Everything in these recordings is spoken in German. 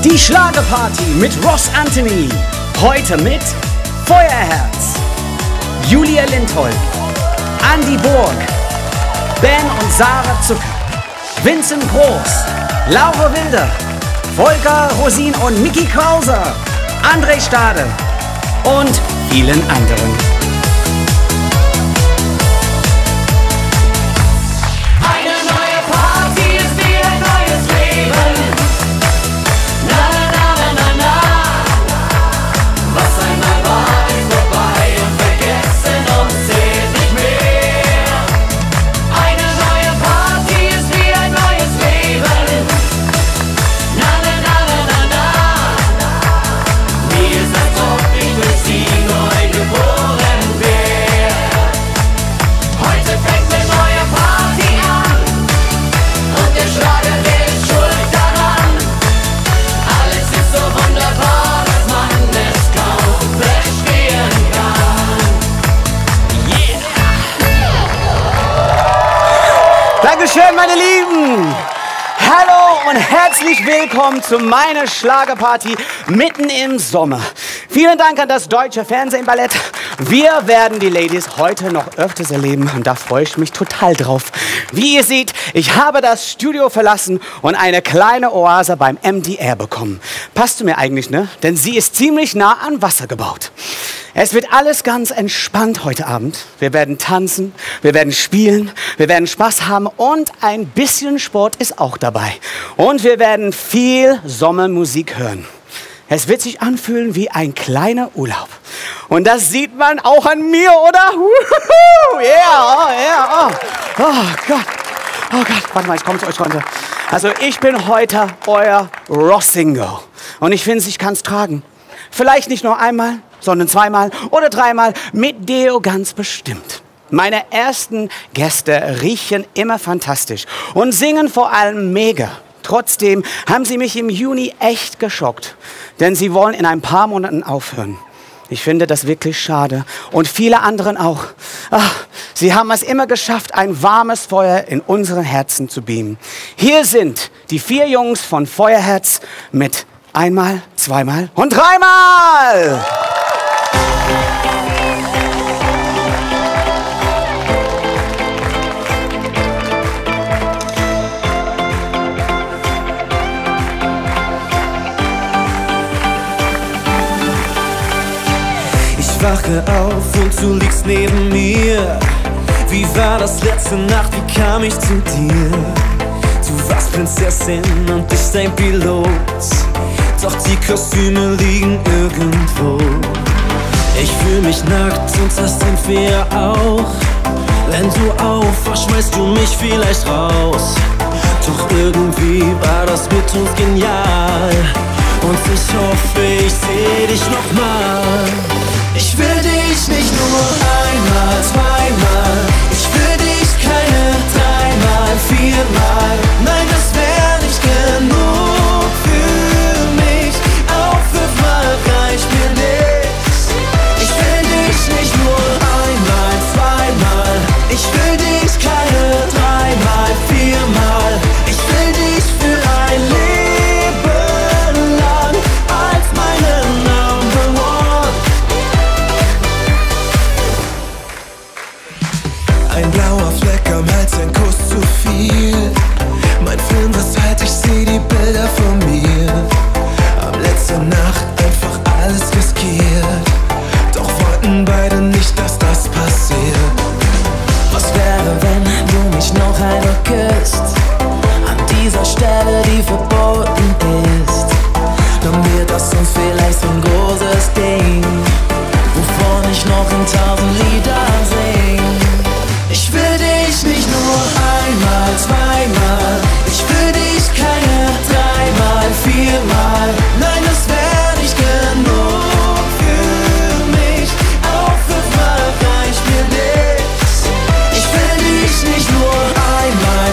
Die Schlagerparty mit Ross Anthony. Heute mit Feuerherz, Julia Lindholm, Andy Borg, Ben und Sarah Zucker, Vincent Groß, Laura Wilder, Volker Rosin und Mickey Krauser, André Stade und vielen anderen. Dankeschön, meine Lieben! Hallo und herzlich willkommen zu meiner Schlagerparty mitten im Sommer. Vielen Dank an das Deutsche Fernsehballett. Wir werden die Ladies heute noch öfters erleben und da freue ich mich total drauf. Wie ihr seht, ich habe das Studio verlassen und eine kleine Oase beim MDR bekommen. Passt zu mir eigentlich, ne? Denn sie ist ziemlich nah an Wasser gebaut. Es wird alles ganz entspannt heute Abend. Wir werden tanzen, wir werden spielen, wir werden Spaß haben und ein bisschen Sport ist auch dabei. Und wir werden viel Sommermusik hören. Es wird sich anfühlen wie ein kleiner Urlaub. Und das sieht man auch an mir, oder? Yeah, oh, yeah, oh. Oh Gott. Oh Gott, warte mal, ich komme zu euch runter. Also ich bin heute euer Rossingo. Und ich finde, ich kann es tragen. Vielleicht nicht nur einmal, sondern zweimal oder dreimal mit Deo ganz bestimmt. Meine ersten Gäste riechen immer fantastisch und singen vor allem mega. Trotzdem haben sie mich im Juni echt geschockt, denn sie wollen in ein paar Monaten aufhören. Ich finde das wirklich schade und viele anderen auch. Ach, sie haben es immer geschafft, ein warmes Feuer in unseren Herzen zu beamen. Hier sind die 4 Jungs von Feuerherz mit einmal, zweimal und dreimal! Ich wache auf und du liegst neben mir. Wie war das letzte Nacht, wie kam ich zu dir? Du warst Prinzessin und ich dein Pilot. Doch die Kostüme liegen irgendwo. Ich fühl mich nackt und das sind wir auch. Wenn du aufwachst, schmeißt du mich vielleicht raus. Doch irgendwie war das mit uns genial. Und ich hoffe, ich seh dich nochmal. Ich will dich nicht nur einmal, zweimal. Ich will dich keine 3-mal, 4-mal. Nein, das wär nicht genug für mich. Auch 5-mal reicht mir nicht. Ich will dich nicht nur einmal, zweimal. Ich will dich keine 3-mal, 4-mal. Ich will dich für ein Leben lang als meine Number One. Ein blauer Fleck am Hals, ein Kuss zu viel. Mein Film, weshalb ich seh die Bilder von mir. Am letzten Nacht einfach alles riskiert. Doch wollten beide nicht, dass das passiert. Was wäre, wenn du mich noch einmal küsst? An dieser Stelle, die verboten ist. Dann wird das uns vielleicht so ein großes Ding, wovon ich noch in 1000 Liedern sing. Ich will dich nicht nur einmal, zweimal. Ich will dich keine 3-mal, 4-mal. Nein, das wär nicht genug für mich. Auch 5-mal reicht mir nicht. Ich will dich nicht nur einmal,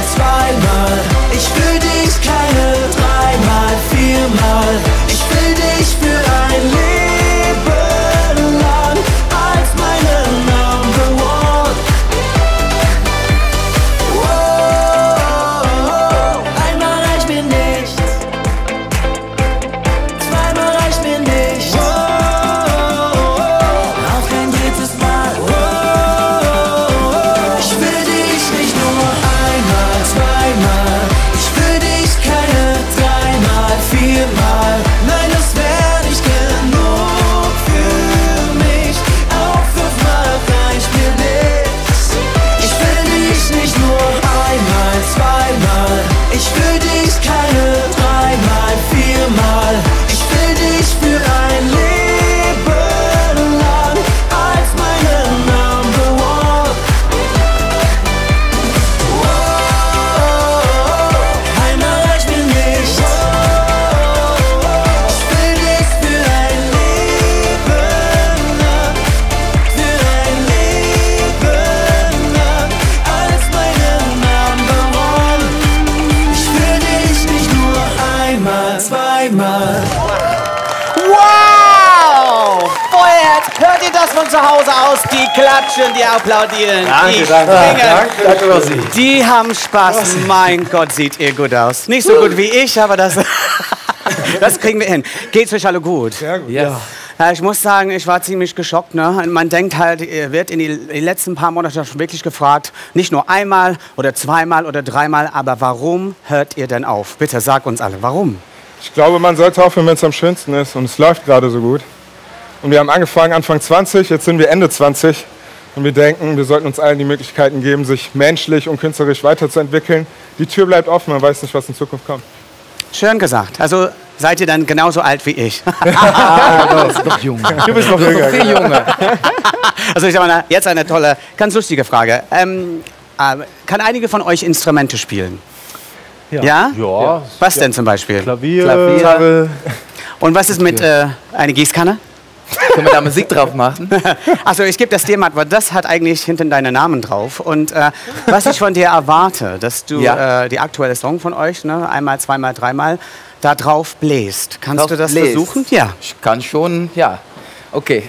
das von zu Hause aus, die klatschen, die applaudieren, die Danke, springen. Die haben Spaß. Mein Gott, seht ihr gut aus. Nicht so gut wie ich, aber das kriegen wir hin. Geht's euch alle gut? Sehr gut. Ja. Ja, ich muss sagen, ich war ziemlich geschockt. Ne? Man denkt halt, ihr wird in die letzten paar Monate schon wirklich gefragt, nicht nur einmal oder zweimal oder dreimal, aber warum hört ihr denn auf? Bitte sag uns alle, warum? Ich glaube, man sollte aufhören, wenn es am schönsten ist und es läuft gerade so gut. Und wir haben angefangen Anfang 20, jetzt sind wir Ende 20 und wir denken, wir sollten uns allen die Möglichkeiten geben, sich menschlich und künstlerisch weiterzuentwickeln. Die Tür bleibt offen, man weiß nicht, was in Zukunft kommt. Schön gesagt. Also seid ihr dann genauso alt wie ich? Du bist noch jung. Du bist noch viel jünger. Also ich habe jetzt eine tolle, ganz lustige Frage. Kann einige von euch Instrumente spielen? Ja? Ja. Was denn zum Beispiel? Klavier. Gitarre. Und was ist mit einer Gießkanne? Können wir da Musik drauf machen? Also ich gebe das dir mal, weil das hat eigentlich hinten deinen Namen drauf. Und was ich von dir erwarte, dass du die aktuelle Song von euch, ne, einmal, zweimal, dreimal, da drauf bläst. Kannst du das versuchen? Ja. Ich kann schon, ja. Okay.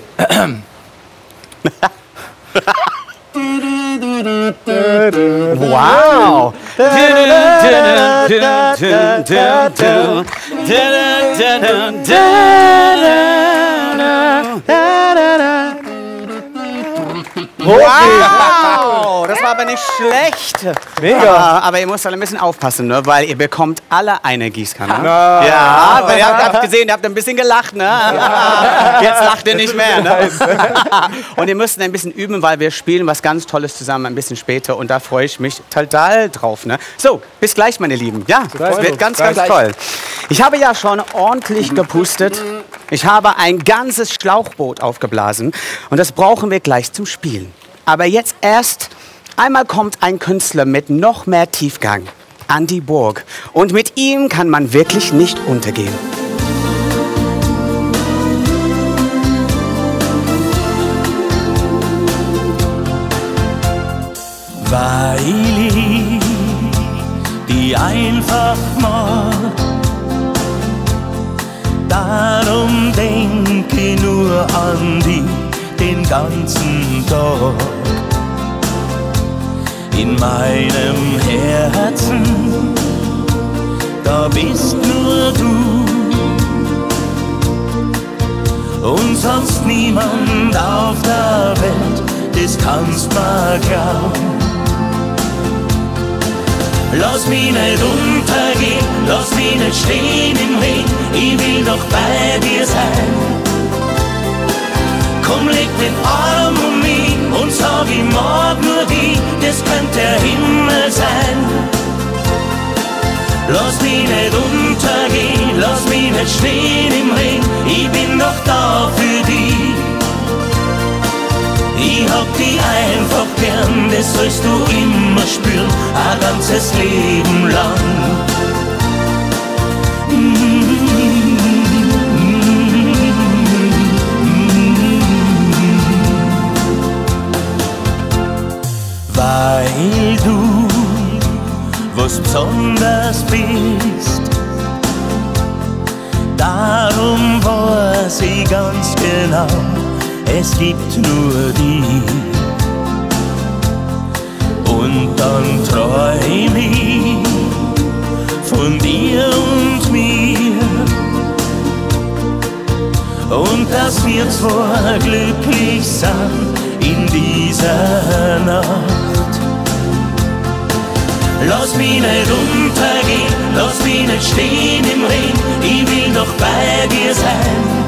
Wow! Wow, das war aber nicht schlecht. Mega. Aber ihr müsst alle ein bisschen aufpassen, ne? Weil ihr bekommt alle eine Gießkanne. Na. Ja, weil ihr habt gesehen, ihr habt ein bisschen gelacht, ne? Jetzt lacht ihr nicht mehr, ne? Und ihr müsst ein bisschen üben, weil wir spielen was ganz Tolles zusammen ein bisschen später und da freue ich mich total drauf, ne? So, bis gleich, meine Lieben. Ja, das wird ganz, ganz toll. Ich habe ja schon ordentlich gepustet. Ich habe ein ganzes Schlauchboot aufgeblasen und das brauchen wir gleich zum Spielen. Aber jetzt erst einmal kommt ein Künstler mit noch mehr Tiefgang, Andy Borg. Und mit ihm kann man wirklich nicht untergehen. Weil ich die einfach mag, darum denke ich nur an dich den ganzen Tag. In meinem Herzen, da bist nur du und sonst niemand auf der Welt, das kannst mir glauben. Lass mich nicht untergehen, lass mich nicht stehen im Regen, ich will doch bei dir sein. Komm, leg den Arm um mich und sag, ich mag nur dich, das könnte der Himmel sein. Lass mich nicht untergehen, lass mich nicht stehen im Regen, ich bin doch da für dich. Ich hab dich einfach gern, das sollst du immer spüren, ein ganzes Leben lang. Weil du was Besonderes bist, darum weiß ich ganz genau, es gibt nur dich. Und dann träum ich von dir und mir und dass wir zwei glücklich sind in dieser Nacht. Lass mich nicht untergehen, lass mich nicht stehen im Regen, ich will doch bei dir sein.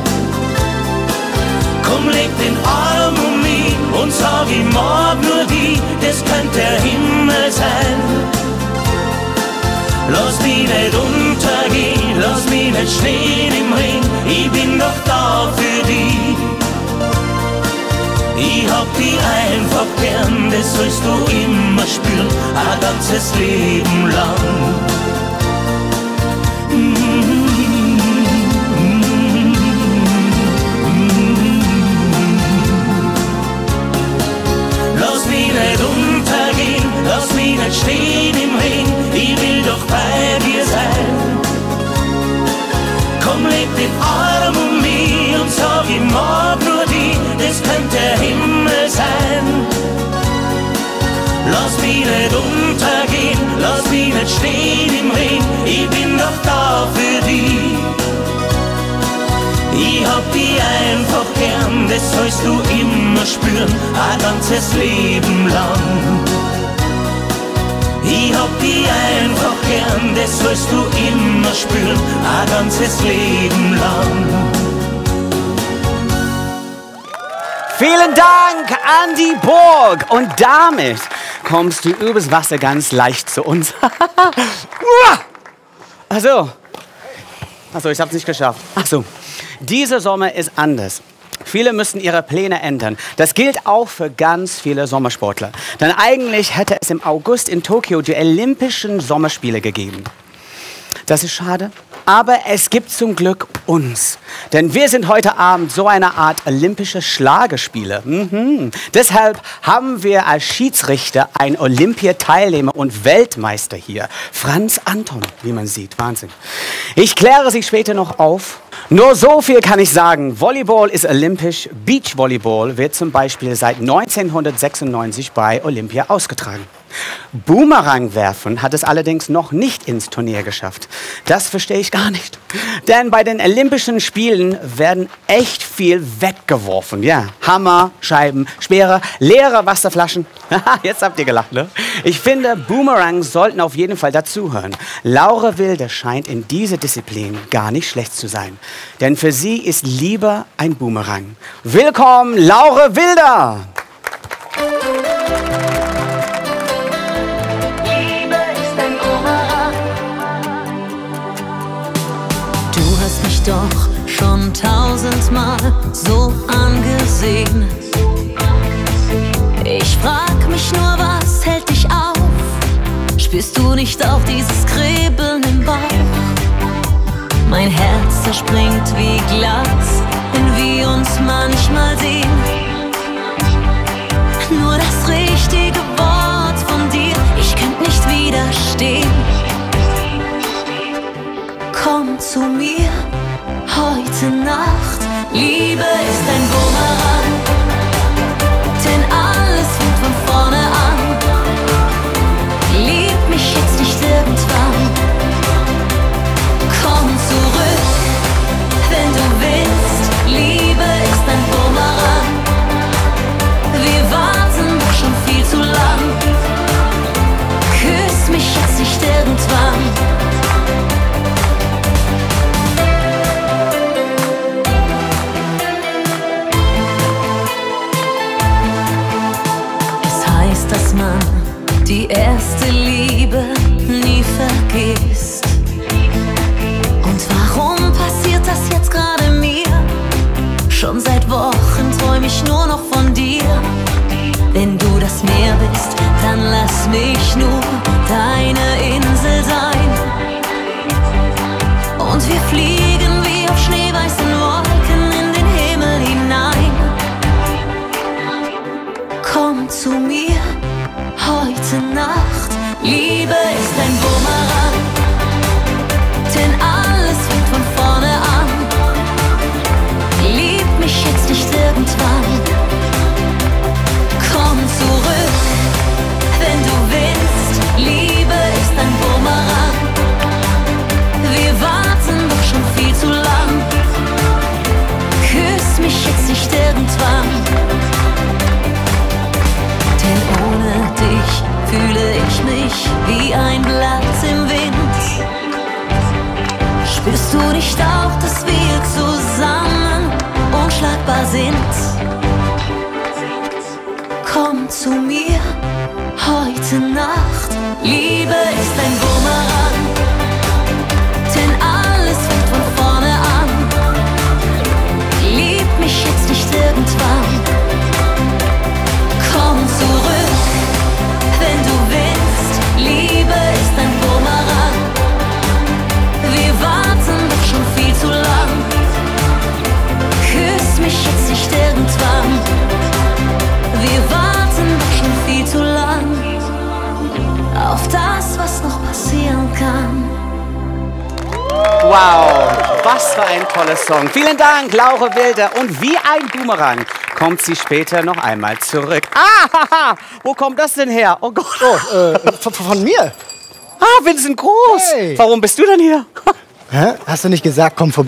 Komm, leg den Arm um mich und sag, ich mag nur dich, das könnte der Himmel sein. Lass mich nicht untergehen, lass mich nicht stehen im Regen, ich bin doch da für dich. Ich hab dich einfach gern, das sollst du immer spüren, ein ganzes Leben lang. Lass mich nicht untergehen, lass mich nicht stehen im Regen, ich will doch bei dir sein. Komm, leg den Arm um mich und sag, ich mag nur dich, das könnte das sollst du immer spüren, ein ganzes Leben lang. Ich hab dich einfach gern, das sollst du immer spüren, ein ganzes Leben lang. Vielen Dank, Andi Borg. Und damit kommst du übers Wasser ganz leicht zu uns. Achso, ich hab's nicht geschafft. Achso, dieser Sommer ist anders. Viele müssen ihre Pläne ändern. Das gilt auch für ganz viele Sommersportler. Denn eigentlich hätte es im August in Tokio die Olympischen Sommerspiele gegeben. Das ist schade, aber es gibt zum Glück uns. Denn wir sind heute Abend so eine Art olympische Schlagerspiele. Deshalb haben wir als Schiedsrichter einen Olympiateilnehmer und Weltmeister hier. Franz Anton, wie man sieht. Wahnsinn. Ich kläre Sie später noch auf. Nur so viel kann ich sagen. Volleyball ist olympisch. Beachvolleyball wird zum Beispiel seit 1996 bei Olympia ausgetragen. Boomerang werfen hat es allerdings noch nicht ins Turnier geschafft. Das verstehe ich gar nicht. Denn bei den Olympischen Spielen werden echt viel weggeworfen. Ja, Hammer, Scheiben, Speere, leere Wasserflaschen. Jetzt habt ihr gelacht, ne? Ich finde, Boomerangs sollten auf jeden Fall dazugehören. Laura Wilder scheint in dieser Disziplin gar nicht schlecht zu sein. Denn für sie ist lieber ein Boomerang. Willkommen, Laura Wilder! Doch schon 1000-mal so angesehen. Ich frag mich nur, was hält dich auf? Spürst du nicht auch dieses Kribbeln im Bauch? Mein Herz zerspringt wie Glas, wenn wir uns manchmal sehen. Nur das richtige Wort von dir, ich könnte nicht widerstehen. Komm zu mir heute Nacht, Liebe ist ein Boomerang, denn alles fängt von vorne an. Lieb mich jetzt nicht irgendwann, komm zurück, wenn du willst. Liebe ist ein Boomerang, wir warten doch schon viel zu lang. Küss mich jetzt nicht irgendwann. Dass man die erste Liebe nie vergisst. Und warum passiert das jetzt gerade mir? Schon seit Wochen träum ich nur noch von dir. Wenn du das Meer bist, dann lass mich nur deine Insel sein. Und wir fliegen wie auf schneeweißen Wolken in den Himmel hinein. Komm zu mir heute Nacht, Liebe ist ein Boomerang, denn alles fängt von vorne an. Lieb mich jetzt nicht irgendwann, komm zurück, wenn du willst. Liebe ist ein Boomerang, wir warten doch schon viel zu lang. Küss mich jetzt nicht irgendwann, denn ohne dich fühle ich mich wie ein Blatt im Wind. Spürst du nicht auch, dass wir zusammen unschlagbar sind? Komm zu mir heute Nacht, Liebe ist ein Boomerang, denn alles fängt von vorne an. Lieb mich jetzt nicht irgendwann, komm zurück, wenn du willst. Liebe ist ein Boomerang, wir warten doch schon viel zu lang. Küss mich jetzt nicht irgendwann, wir warten doch schon viel zu lang auf das, was noch passieren kann. Wow, was für ein toller Song. Vielen Dank, Laura Wilder. Und wie ein Boomerang kommt sie später noch einmal zurück. Ah, wo kommt das denn her? Oh Gott. Von mir. Ah, Vincent Groß. Hey. Warum bist du denn hier? Hä? Hast du nicht gesagt, komm vorbei?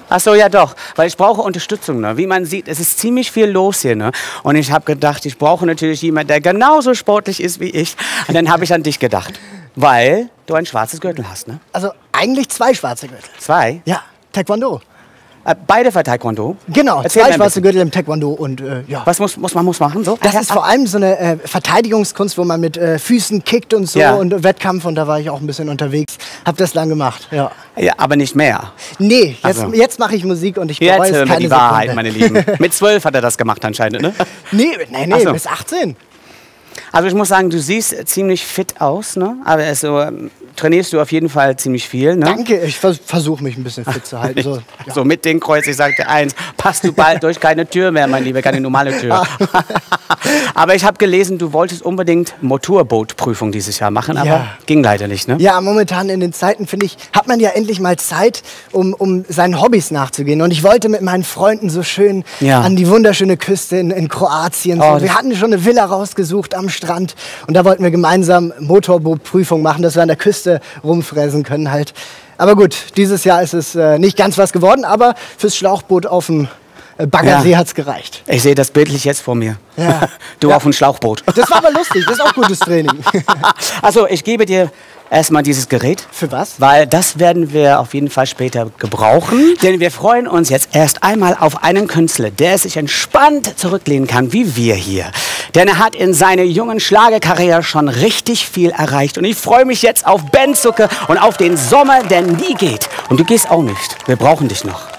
Ach so, ja doch, weil ich brauche Unterstützung. Ne? Wie man sieht, es ist ziemlich viel los hier. Ne? Und ich habe gedacht, ich brauche natürlich jemanden, der genauso sportlich ist wie ich. Und dann habe ich an dich gedacht, weil du ein schwarzes Gürtel hast. Ne? Also eigentlich 2 schwarze Gürtel. 2? Ja, Taekwondo. Beide für Taekwondo? Genau, Erzähl 2 mir ein schwarze bisschen. Gürtel im Taekwondo und ja. Was muss man machen? So? Das ist vor allem so eine Verteidigungskunst, wo man mit Füßen kickt und so Ja. und Wettkampf, und da war ich auch ein bisschen unterwegs. Hab das lang gemacht, ja. Ja, aber nicht mehr. Nee, Ach so. jetzt mache ich Musik und ich bereue Jetzt es hören wir keine die Wahrheit, Sekunde. meine Lieben. Mit 12 hat er das gemacht anscheinend, ne? Nee, Ach so. bis 18. Also ich muss sagen, du siehst ziemlich fit aus, ne? Aber also, trainierst du auf jeden Fall ziemlich viel, ne? Danke, ich versuche mich ein bisschen fit zu halten. So, ja. So mit dem Kreuz, ich sagte eins, passt du bald durch keine Tür mehr, mein Lieber, keine normale Tür. Aber ich habe gelesen, du wolltest unbedingt Motorbootprüfung dieses Jahr machen, aber Ja. ging leider nicht, ne? Ja, momentan in den Zeiten, finde ich, hat man ja endlich mal Zeit, um seinen Hobbys nachzugehen. Und ich wollte mit meinen Freunden so schön Ja. an die wunderschöne Küste in Kroatien. Oh, So. Wir hatten schon eine Villa rausgesucht am Strand. Und da wollten wir gemeinsam Motorbootprüfung machen, dass wir an der Küste rumfräsen können halt. Aber gut, dieses Jahr ist es nicht ganz was geworden, aber fürs Schlauchboot auf dem Baggersee Ja. hat's gereicht. Ich sehe das bildlich jetzt vor mir. Ja. Du Ja. auf dem Schlauchboot. Das war aber lustig, das ist auch gutes Training. Also ich gebe dir erstmal dieses Gerät. Für was? Weil das werden wir auf jeden Fall später gebrauchen. Denn wir freuen uns jetzt erst einmal auf einen Künstler, der sich entspannt zurücklehnen kann, wie wir hier. Denn er hat in seiner jungen Schlagerkarriere schon richtig viel erreicht. Und ich freue mich jetzt auf Ben Zucker und auf den Sommer, der nie geht. Und du gehst auch nicht. Wir brauchen dich noch.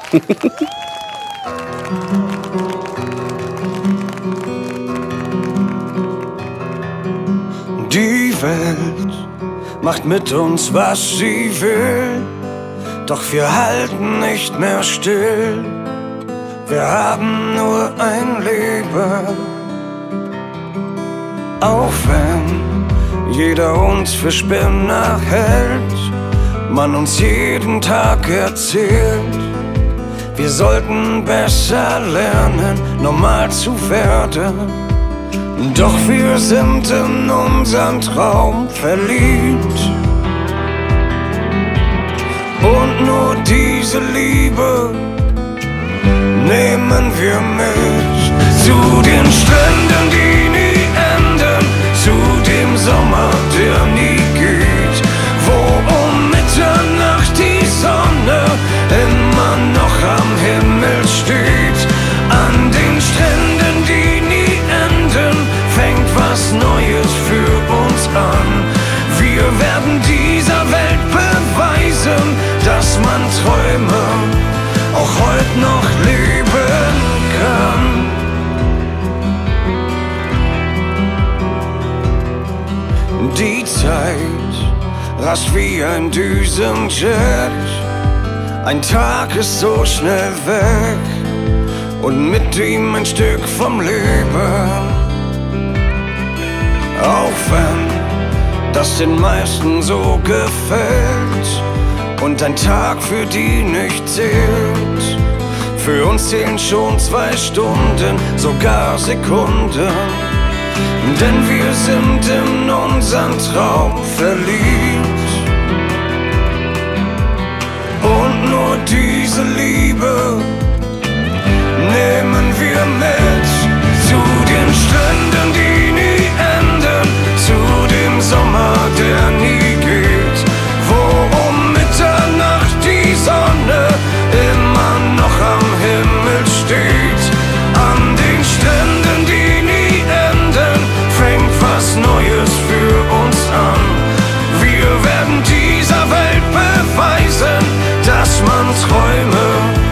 Die Welt macht mit uns, was sie will, doch wir halten nicht mehr still. Wir haben nur ein Leben, auch wenn jeder uns für Spinner hält, man uns jeden Tag erzählt, wir sollten besser lernen, normal zu werden. Doch wir sind in unseren Traum verliebt. Und nur diese Liebe nehmen wir mit zu den Stränden, die nie enden, zu dem Sommer, der nie geht, wo um Mitternacht die Sonne immer noch am Himmel steht. An den Stränden, die nie enden, fängt was Neues für uns an. Wir werden dieser Welt beweisen, dass man Träume auch heute noch leben kann. Die Zeit rast wie ein Düsenjet, ein Tag ist so schnell weg und mit ihm ein Stück vom Leben. Auch wenn das den meisten so gefällt und ein Tag für die nicht zählt, für uns zählen schon 2 Stunden, sogar Sekunden, denn wir sind in unseren Traum verliebt. Und nur diese Liebe nehmen wir mit zu den Stränden, die nie enden, zu dem Sommer, der nie geht, wo um Mitternacht die Sonne immer noch am Himmel steht. An den Stränden, die nie enden, fängt was Neues für uns an. Wir werden dieser Welt beweisen, dass man Träume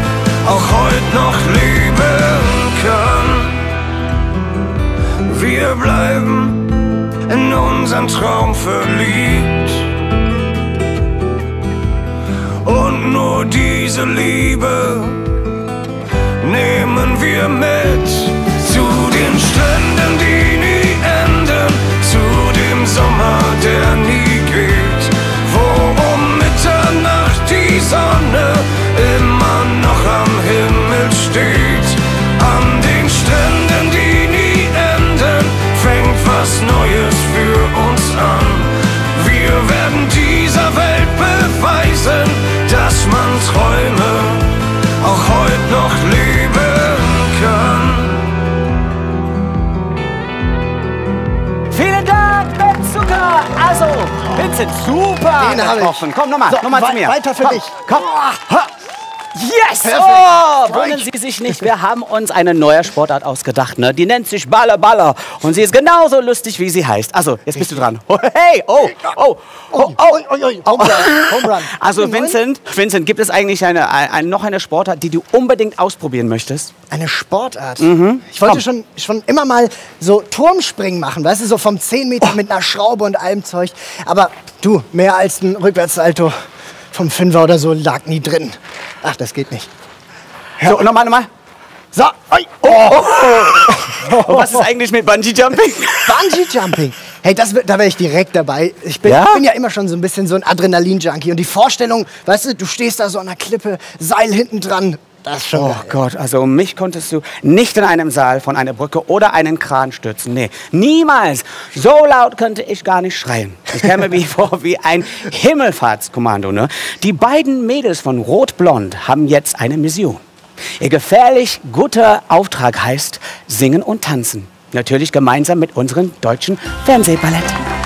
Vincent, super Den hab ich. getroffen. Komm, nochmal, So, nochmal zu mir. weiter für Komm, dich. Komm. Ha. Yes! Perfekt. Oh, wundern Sie sich nicht, wir haben uns eine neue Sportart ausgedacht. Ne? Die nennt sich Baller Baller. Und sie ist genauso lustig, wie sie heißt. Also, jetzt bist du dran. Oh, hey, oh, oh, oh, oh. Home Run. Also, Vincent, gibt es eigentlich noch eine Sportart, die du unbedingt ausprobieren möchtest? Eine Sportart. Ich wollte schon immer mal so Turmspringen machen, weißt du, so vom 10 Meter mit einer Schraube und allem Zeug. Aber du, mehr als ein Rückwärtssalto vom 5er oder so lag nie drin. Ach, das geht nicht. So, nochmal. So. Und was ist eigentlich mit Bungee Jumping? Bungee Jumping. Hey, da wäre ich direkt dabei. Ich bin ja immer schon so ein bisschen so ein Adrenalin-Junkie. Und die Vorstellung, weißt du, du stehst da so an der Klippe, Seil hinten dran. Das ist schon Oh geil. Gott, also mich konntest du nicht in einem Saal von einer Brücke oder einen Kran stürzen. Nee, niemals. So laut könnte ich gar nicht schreien. Ich käme mir vor wie ein Himmelfahrtskommando. Ne? Die beiden Mädels von Rot-Blond haben jetzt eine Mission. Ihr gefährlich guter Auftrag heißt Singen und Tanzen. Natürlich gemeinsam mit unserem deutschen Fernsehballett.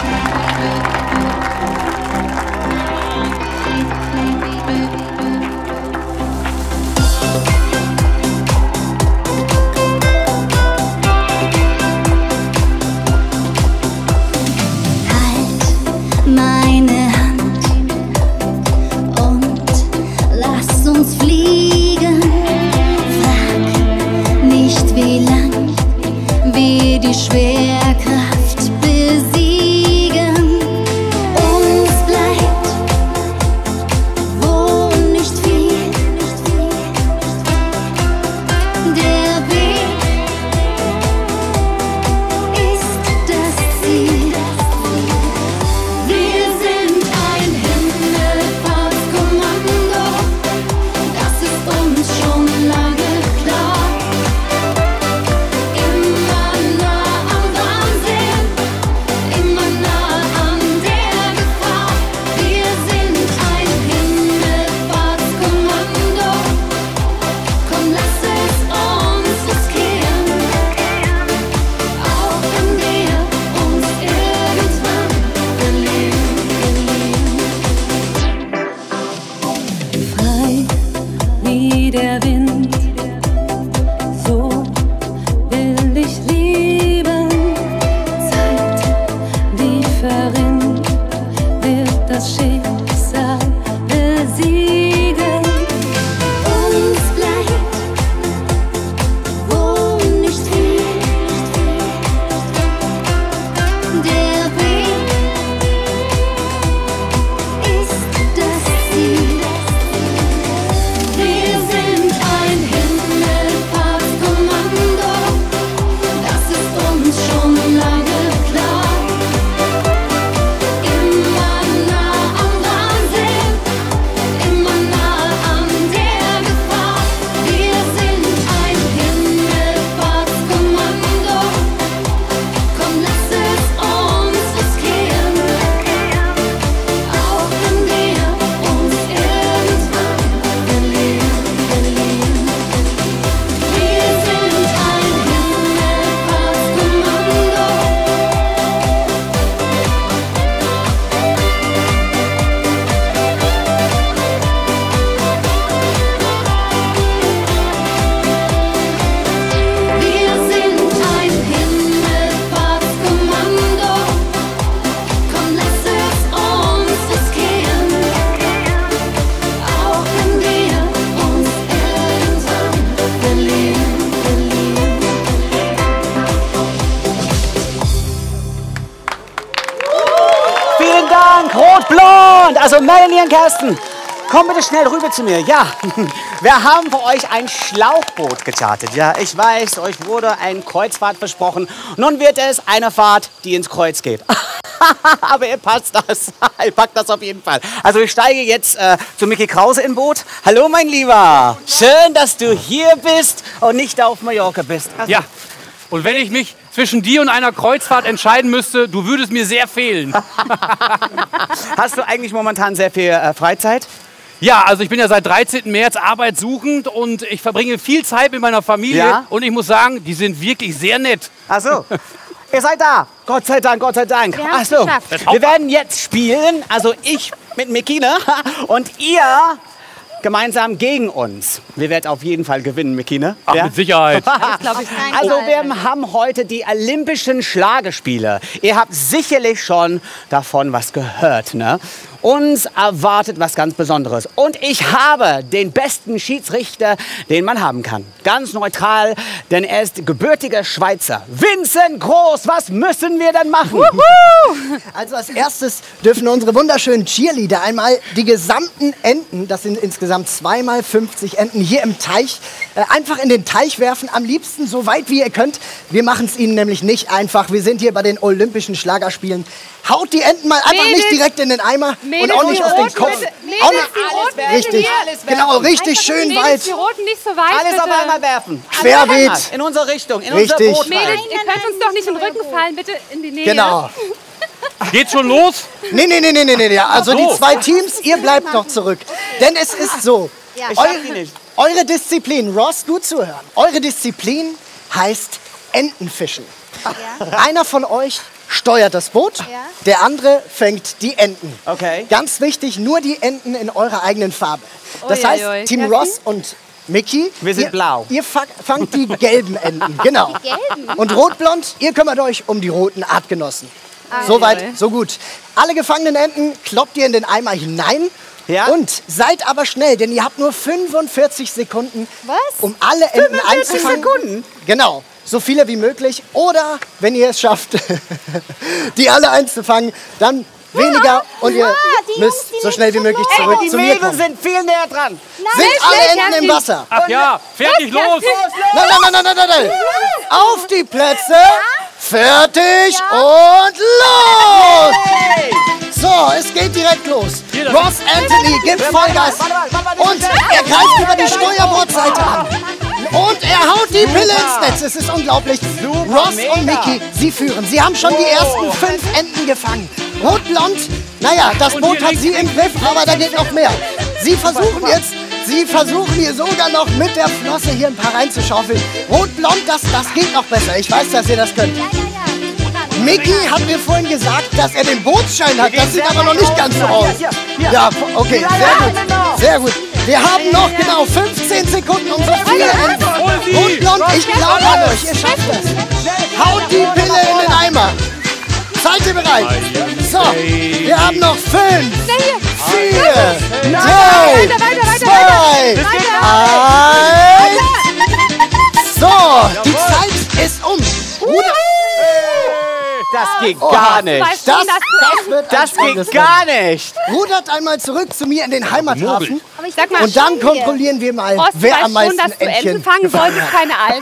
Meine Hand und lass uns fliegen. Frag nicht, wie lang wir die Schwerkraft besiegen. Uns bleibt wohl nicht viel. Der Weg ist das Ziel. Wir sind ein Himmelfahrtskommando, das ist uns schon lange klar. Immer nah am Wahnsinn, immer nah an der Gefahr. Wir sind ein Himmelfahrtskommando, komm, lass es uns riskieren, auch wenn wir uns irgendwann verlieren. Frei wie der Wind, so will ich lieben. Zeit, die verrinnt, wird das Schicksal besiegen. Uns bleibt wohl nicht viel. Der Weg ist das Ziel. Wir sind ein Himmelfahrtskommando, das ist uns schon lange klar. Immer nah am Wahnsinn, immer nah an der Gefahr. Wir sind ein Himmelfahrtskommando, komm, lass es uns riskieren, auch wenn wir uns irgendwann verlieren. Wir sind ein Himmelfahrtskommando. Wir sind ein Himmelfahrtskommando, komm, lass es uns riskieren, auch wenn wir uns irgendwann verlieren. Vielen Dank, Rot-Blond. Also Melanie und Kersten, komm bitte schnell rüber zu mir. Ja, wir haben für euch ein Schlauchboot gechartet. Ja, ich weiß, euch wurde ein Kreuzfahrt versprochen. Nun wird es eine Fahrt, die ins Kreuz geht. Aber ihr passt das. Ihr packt das auf jeden Fall. Also ich steige jetzt zu Micky Krause in Boot. Hallo mein Lieber. Schön, dass du hier bist und nicht auf Mallorca bist. Also, Ja, und wenn ich mich zwischen dir und einer Kreuzfahrt entscheiden müsste, du würdest mir sehr fehlen. Hast du eigentlich momentan sehr viel Freizeit? Ja, also ich bin ja seit 13. März arbeitssuchend und ich verbringe viel Zeit mit meiner Familie. Ja? Und ich muss sagen, die sind wirklich sehr nett. Ach so. Ihr seid da. Gott sei Dank, Gott sei Dank. Wir haben's Ach so. geschafft. Wir werden jetzt spielen, also ich mit Micky, ne? Und ihr gemeinsam gegen uns. Wir werden auf jeden Fall gewinnen, Micky, ne? Ach, mit Sicherheit. Glaube ich Also wir haben heute die Olympischen Schlagespiele. Ihr habt sicherlich schon davon was gehört, ne? Uns erwartet was ganz Besonderes. Und ich habe den besten Schiedsrichter, den man haben kann. Ganz neutral, denn er ist gebürtiger Schweizer. Vincent Groß, was müssen wir denn machen? Also als erstes dürfen unsere wunderschönen Cheerleader einmal die gesamten Enten, das sind insgesamt 2 mal 50 Enten, hier im Teich, einfach in den Teich werfen. Am liebsten so weit wie ihr könnt. Wir machen es ihnen nämlich nicht einfach. Wir sind hier bei den Olympischen Schlagerspielen. Haut die Enten mal einfach nicht direkt in den Eimer und auch nicht auf den Kopf. Auch nicht, richtig, genau, richtig schön weit. Die Roten nicht so weit, Alles bitte. auf einmal werfen. Querbeet. In unsere Richtung, in Richtig. unser Boot rein. Mädels, ihr könnt uns doch nicht in den Rücken fallen, bitte in die Nähe. Genau. Geht schon los? Nee. Also Ach so. die 2 Teams, ihr bleibt noch zurück. Denn es ist so, Ich schaff die nicht. eure Disziplin, Ross, gut zuhören, eure Disziplin heißt Entenfischen. Einer von euch steuert das Boot, der andere fängt die Enten. Okay. Ganz wichtig, nur die Enten in eurer eigenen Farbe. Das Ui, heißt, ui, ui. Team Ja, Ross und Micky, Wir sind blau. Ihr fangt die gelben Enten, genau. gelben? Und rot-blond, ihr kümmert euch um die roten Artgenossen. Soweit, so gut. Alle gefangenen Enten kloppt ihr in den Eimer hinein. Ja. Und seid aber schnell, denn ihr habt nur 45 Sekunden, um alle Enten 45 einzufangen. Sekunden? Genau, so viele wie möglich. Oder, wenn ihr es schafft, die alle einzufangen, dann weniger und ihr müsst so schnell wie möglich zurück Die zu mir Mädels kommen. sind viel näher dran. Sind alle Enten im Wasser? Ach ja, fertig, los! Nein. Auf die Plätze, fertig und los! So, es geht direkt los. Ross Anthony gibt Vollgas und er greift über die Steuerbordseite an. Und er haut die Pille ins Netz. Es ist unglaublich. Ross und Micky, sie führen. Sie haben schon die ersten 5 Enten gefangen. Rot-blond, naja, das Boot hat sie im Griff, aber da geht noch mehr. Sie versuchen hier sogar noch mit der Flosse hier ein paar reinzuschaufeln. Rot-blond, das geht noch besser. Ich weiß, dass ihr das könnt. Micky hat mir vorhin gesagt, dass er den Bootsschein hat. Das sieht aber noch nicht ganz so aus. Ja, okay, sehr gut. Wir haben noch genau 15 Sekunden, um so viele Enten. Rot-blond, ich glaube an euch, ihr schafft das. Haut die Pille in den Eimer. Seid ihr bereit? So, wir haben noch 5, 4, 3, 2, 1. So, die Zeit ist um. Das geht gar nicht. Das geht gar nicht. Rudert einmal zurück zu mir in den Heimathafen. Sag mal, Und dann kontrollieren wir mal, Ross, wer du am weißt schon, meisten dass du Enten Entchen fangen gefangen solltest,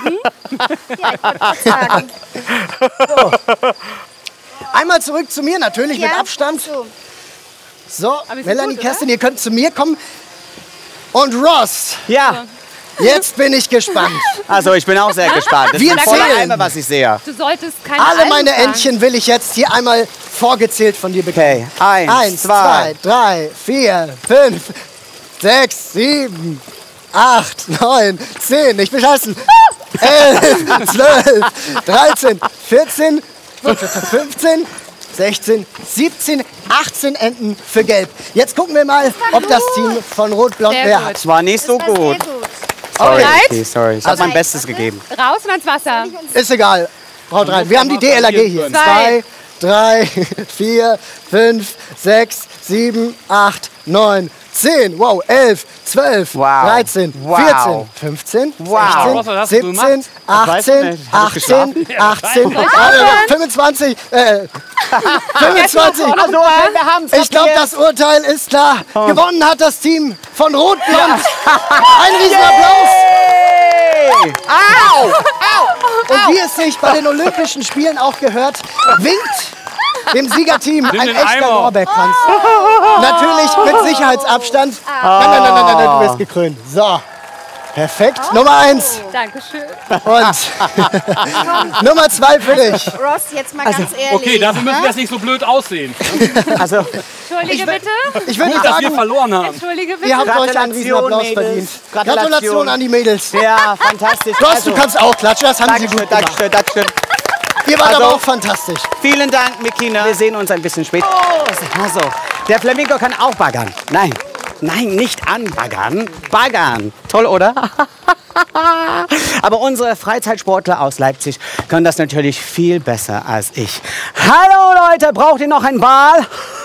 hat. keine Algen. Einmal zurück zu mir, natürlich mit Abstand. So, ist Melanie, gut, Kerstin, ihr könnt zu mir kommen. Und Ross, Ja, jetzt bin ich gespannt. also ich bin auch sehr gespannt. Das Wir ist ein voller zählen. Eimer, was ich sehe. Du solltest keine Alle Algen meine fangen. Entchen will ich jetzt hier einmal vorgezählt von dir bekommen. Okay, 1, 2, 3, 4, 5, 6, 7, 8, 9, 10. Nicht bescheißen. 11, 12, 13, 14, 15, 16, 17, 18 Enten für Gelb. Jetzt gucken wir mal, ob das Team von Rot-Blond Sehr mehr gut. hat. Es war nicht so gut. Okay. Okay, sorry. Ich habe Also- mein Bestes gegeben. Raus und ans Wasser. Ist egal. Haut rein. Wir haben die DLRG hier. 2, 3, 4, 5, 6, 7, 8, 9, 10. Wow, 11, 12, Wow. 13, Wow. 14, 15, Wow. 16, Was hast du 17, gemacht? 18, nicht. Hab ich 18, 18, 25, 25. Also, wir haben es. Ich glaube, das Urteil ist klar. Gewonnen hat das Team von Rot-Blond. Ein Riesenapplaus. Au! Und wie es sich bei den Olympischen Spielen auch gehört, winkt dem Siegerteam ein den echter Eimer. Lorbeerkranz. Natürlich mit Sicherheitsabstand. Nein, du wirst gekrönt. So, perfekt. Nummer 1 Dankeschön. und Nummer 2 für dich. Ross, jetzt mal ganz ehrlich. Okay, dafür müssen wir jetzt nicht so blöd aussehen. Also, Entschuldige bitte. Ich würde Gut, dass wir sagen, verloren haben. Entschuldige bitte. ihr habt euch einen Gratulation, Riesenapplaus Mädels. verdient. Gratulation. Gratulation an die Mädels. ja, fantastisch. Ross, du kannst auch klatschen, das haben sie gut Dankeschön, gemacht. Dankeschön, Dankeschön. Ihr wart aber auch fantastisch. Vielen Dank, Mekina. Wir sehen uns ein bisschen später. Oh, also, der Flamingo kann auch baggern. Nein, nicht anbaggern. Baggern. Toll, oder? Aber unsere Freizeitsportler aus Leipzig können das natürlich viel besser als ich. Hallo Leute, braucht ihr noch einen Ball?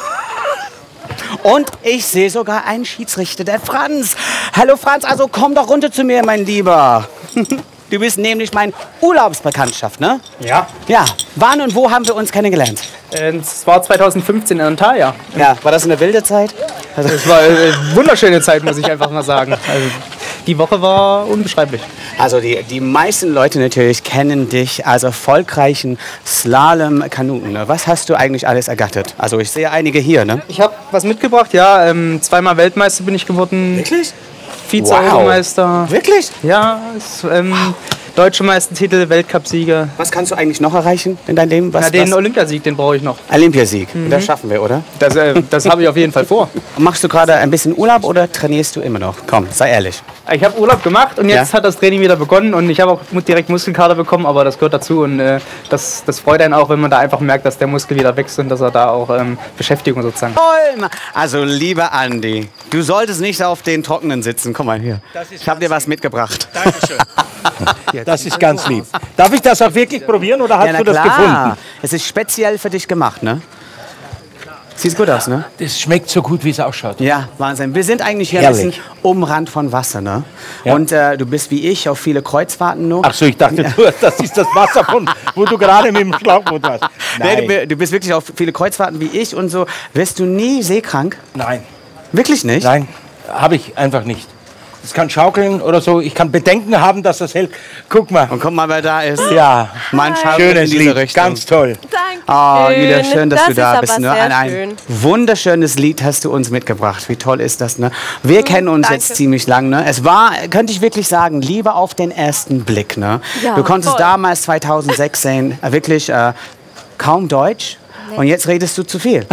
Und ich sehe sogar einen Schiedsrichter, der Franz. Hallo Franz, also komm doch runter zu mir, mein Lieber. Du bist nämlich meine Urlaubsbekanntschaft, ne? Ja. Ja. Wann und wo haben wir uns kennengelernt? Es war 2015 in Antalya. Ja, war das eine wilde Zeit? Es war eine wunderschöne Zeit, muss ich einfach mal sagen. Also, die Woche war unbeschreiblich. Also die meisten Leute natürlich kennen dich als erfolgreichen Slalom-Kanuten. Ne? Was hast du eigentlich alles ergattert? Also ich sehe einige hier, ne? Ich habe was mitgebracht, ja. Zweimal Weltmeister bin ich geworden. Wirklich? Vize-Europameister. Wirklich? Ja, deutsche Meistertitel, Weltcupsieger. Was kannst du eigentlich noch erreichen in deinem Leben? Ja, den Olympiasieg, den brauche ich noch. Olympiasieg, das schaffen wir, oder? Das habe ich auf jeden Fall vor. Machst du gerade ein bisschen Urlaub oder trainierst du immer noch? Komm, sei ehrlich. Ich habe Urlaub gemacht und jetzt hat das Training wieder begonnen und ich habe auch direkt Muskelkater bekommen, aber das gehört dazu und das freut einen auch, wenn man da einfach merkt, dass der Muskel wieder wächst und dass er da auch Beschäftigung sozusagen. Toll! Also lieber Andi, du solltest nicht auf den Trockenen sitzen. Komm mal hier. Ich habe dir was mitgebracht. Dankeschön. Das ist ganz lieb. Darf ich das auch wirklich probieren oder hast du das gefunden? Es ist speziell für dich gemacht, ne? Sieht gut aus, ne? Das schmeckt so gut, wie es ausschaut. Ja, Wahnsinn. Wir sind eigentlich hier ein bisschen umrand von Wasser, ne? Ja. Und du bist wie ich auf viele Kreuzfahrten noch. Ach so, ich dachte, das ist das Wasser, wo du gerade mit dem Schlauchboot warst. Nein. Nee, du bist wirklich auf viele Kreuzfahrten wie ich und so. Wirst du nie seekrank? Nein. Wirklich nicht? Nein, habe ich einfach nicht. Es kann schaukeln oder so. Ich kann Bedenken haben, dass das hält. Guck mal. Und guck mal, wer da ist. Ja. Mein Schaukel Schönes in diese Lied. Richtung. Ganz toll. Danke. Oh, Julia, schön, dass du da ist bist. aber Ne? sehr Ein schön. wunderschönes Lied hast du uns mitgebracht. Wie toll ist das, ne? Wir kennen uns danke. jetzt ziemlich lang, ne? Es war, könnte ich wirklich sagen, Liebe auf den ersten Blick, ne? Ja, du konntest voll. damals 2016 wirklich kaum Deutsch. Und jetzt redest du zu viel.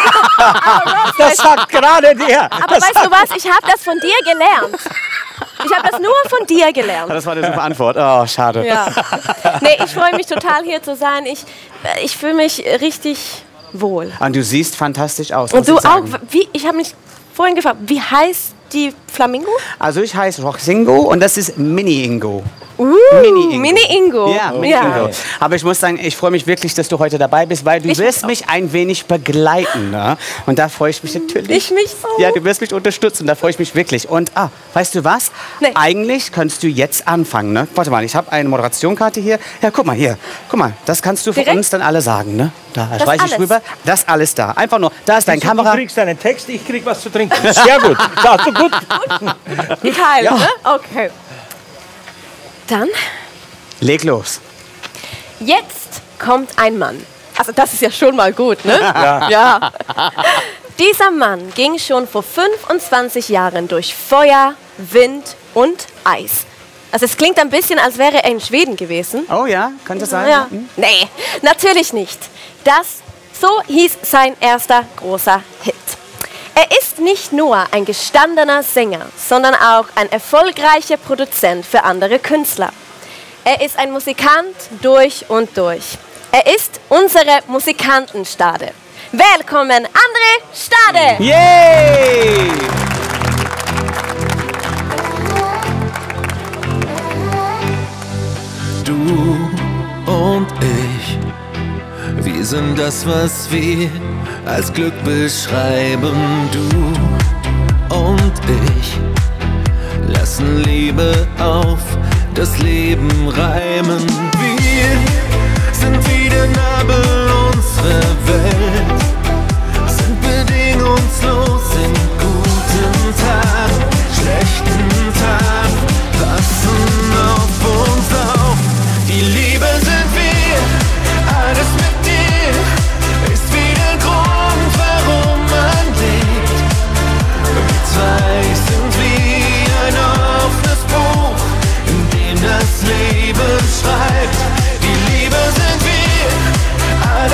Das sagt gerade der. Aber weißt du was? Ich habe das von dir gelernt. Ich habe das nur von dir gelernt. Das war eine super Antwort. Oh, schade. Ja. Nee, ich freue mich total, hier zu sein. Ich fühle mich richtig wohl. Und du siehst fantastisch aus. Und muss du ich auch. sagen. Ich habe mich vorhin gefragt, wie heißt die Flamingo? Also ich heiße Roxingo und das ist Mini-Ingo. Mini-Ingo. Ja, Mini-Ingo. Aber ich muss sagen, ich freue mich wirklich, dass du heute dabei bist, weil du wirst mich ein wenig begleiten. Ne? Und da freue ich mich natürlich. Ich mich so. Ja, du wirst mich unterstützen, da freue ich mich wirklich. Und weißt du was? Nee. Eigentlich kannst du jetzt anfangen. Ne? Warte mal, ich habe eine Moderationkarte hier. Ja, guck mal hier. Guck mal, das kannst du für Direkt? uns dann alle sagen. Ne? Da Das streiche ich alles? rüber. Das alles da. Einfach nur, da ist deine Du Kamera. kriegst einen Text, ich krieg was zu trinken. Sehr gut. Sagst du gut? Die Teile, ne? Okay. Dann, Leg los. jetzt kommt ein Mann. Also das ist ja schon mal gut, ne? Ja. Dieser Mann ging schon vor 25 Jahren durch Feuer, Wind und Eis. Also es klingt ein bisschen, als wäre er in Schweden gewesen. Oh ja, könnte sein. Ja. Nee, natürlich nicht. So hieß sein erster großer Hit. Er ist nicht nur ein gestandener Sänger, sondern auch ein erfolgreicher Produzent für andere Künstler. Er ist ein Musikant durch und durch. Er ist unsere Musikantenstade. Willkommen, André Stade! Yay! Du und ich, wir sind das, was wir als Glück beschreiben. Du und ich lassen Liebe auf das Leben reimen. Wir sind wie der Nabel unserer Welt, sind bedingungslos in guten Tagen, schlechten Tagen, passen auf uns auf. Die Liebe sind wir, alles mit dir ist wie der Grund, warum man lebt. Wir zwei sind wie ein offenes Buch, in dem das Leben schreibt. Die Liebe sind wir,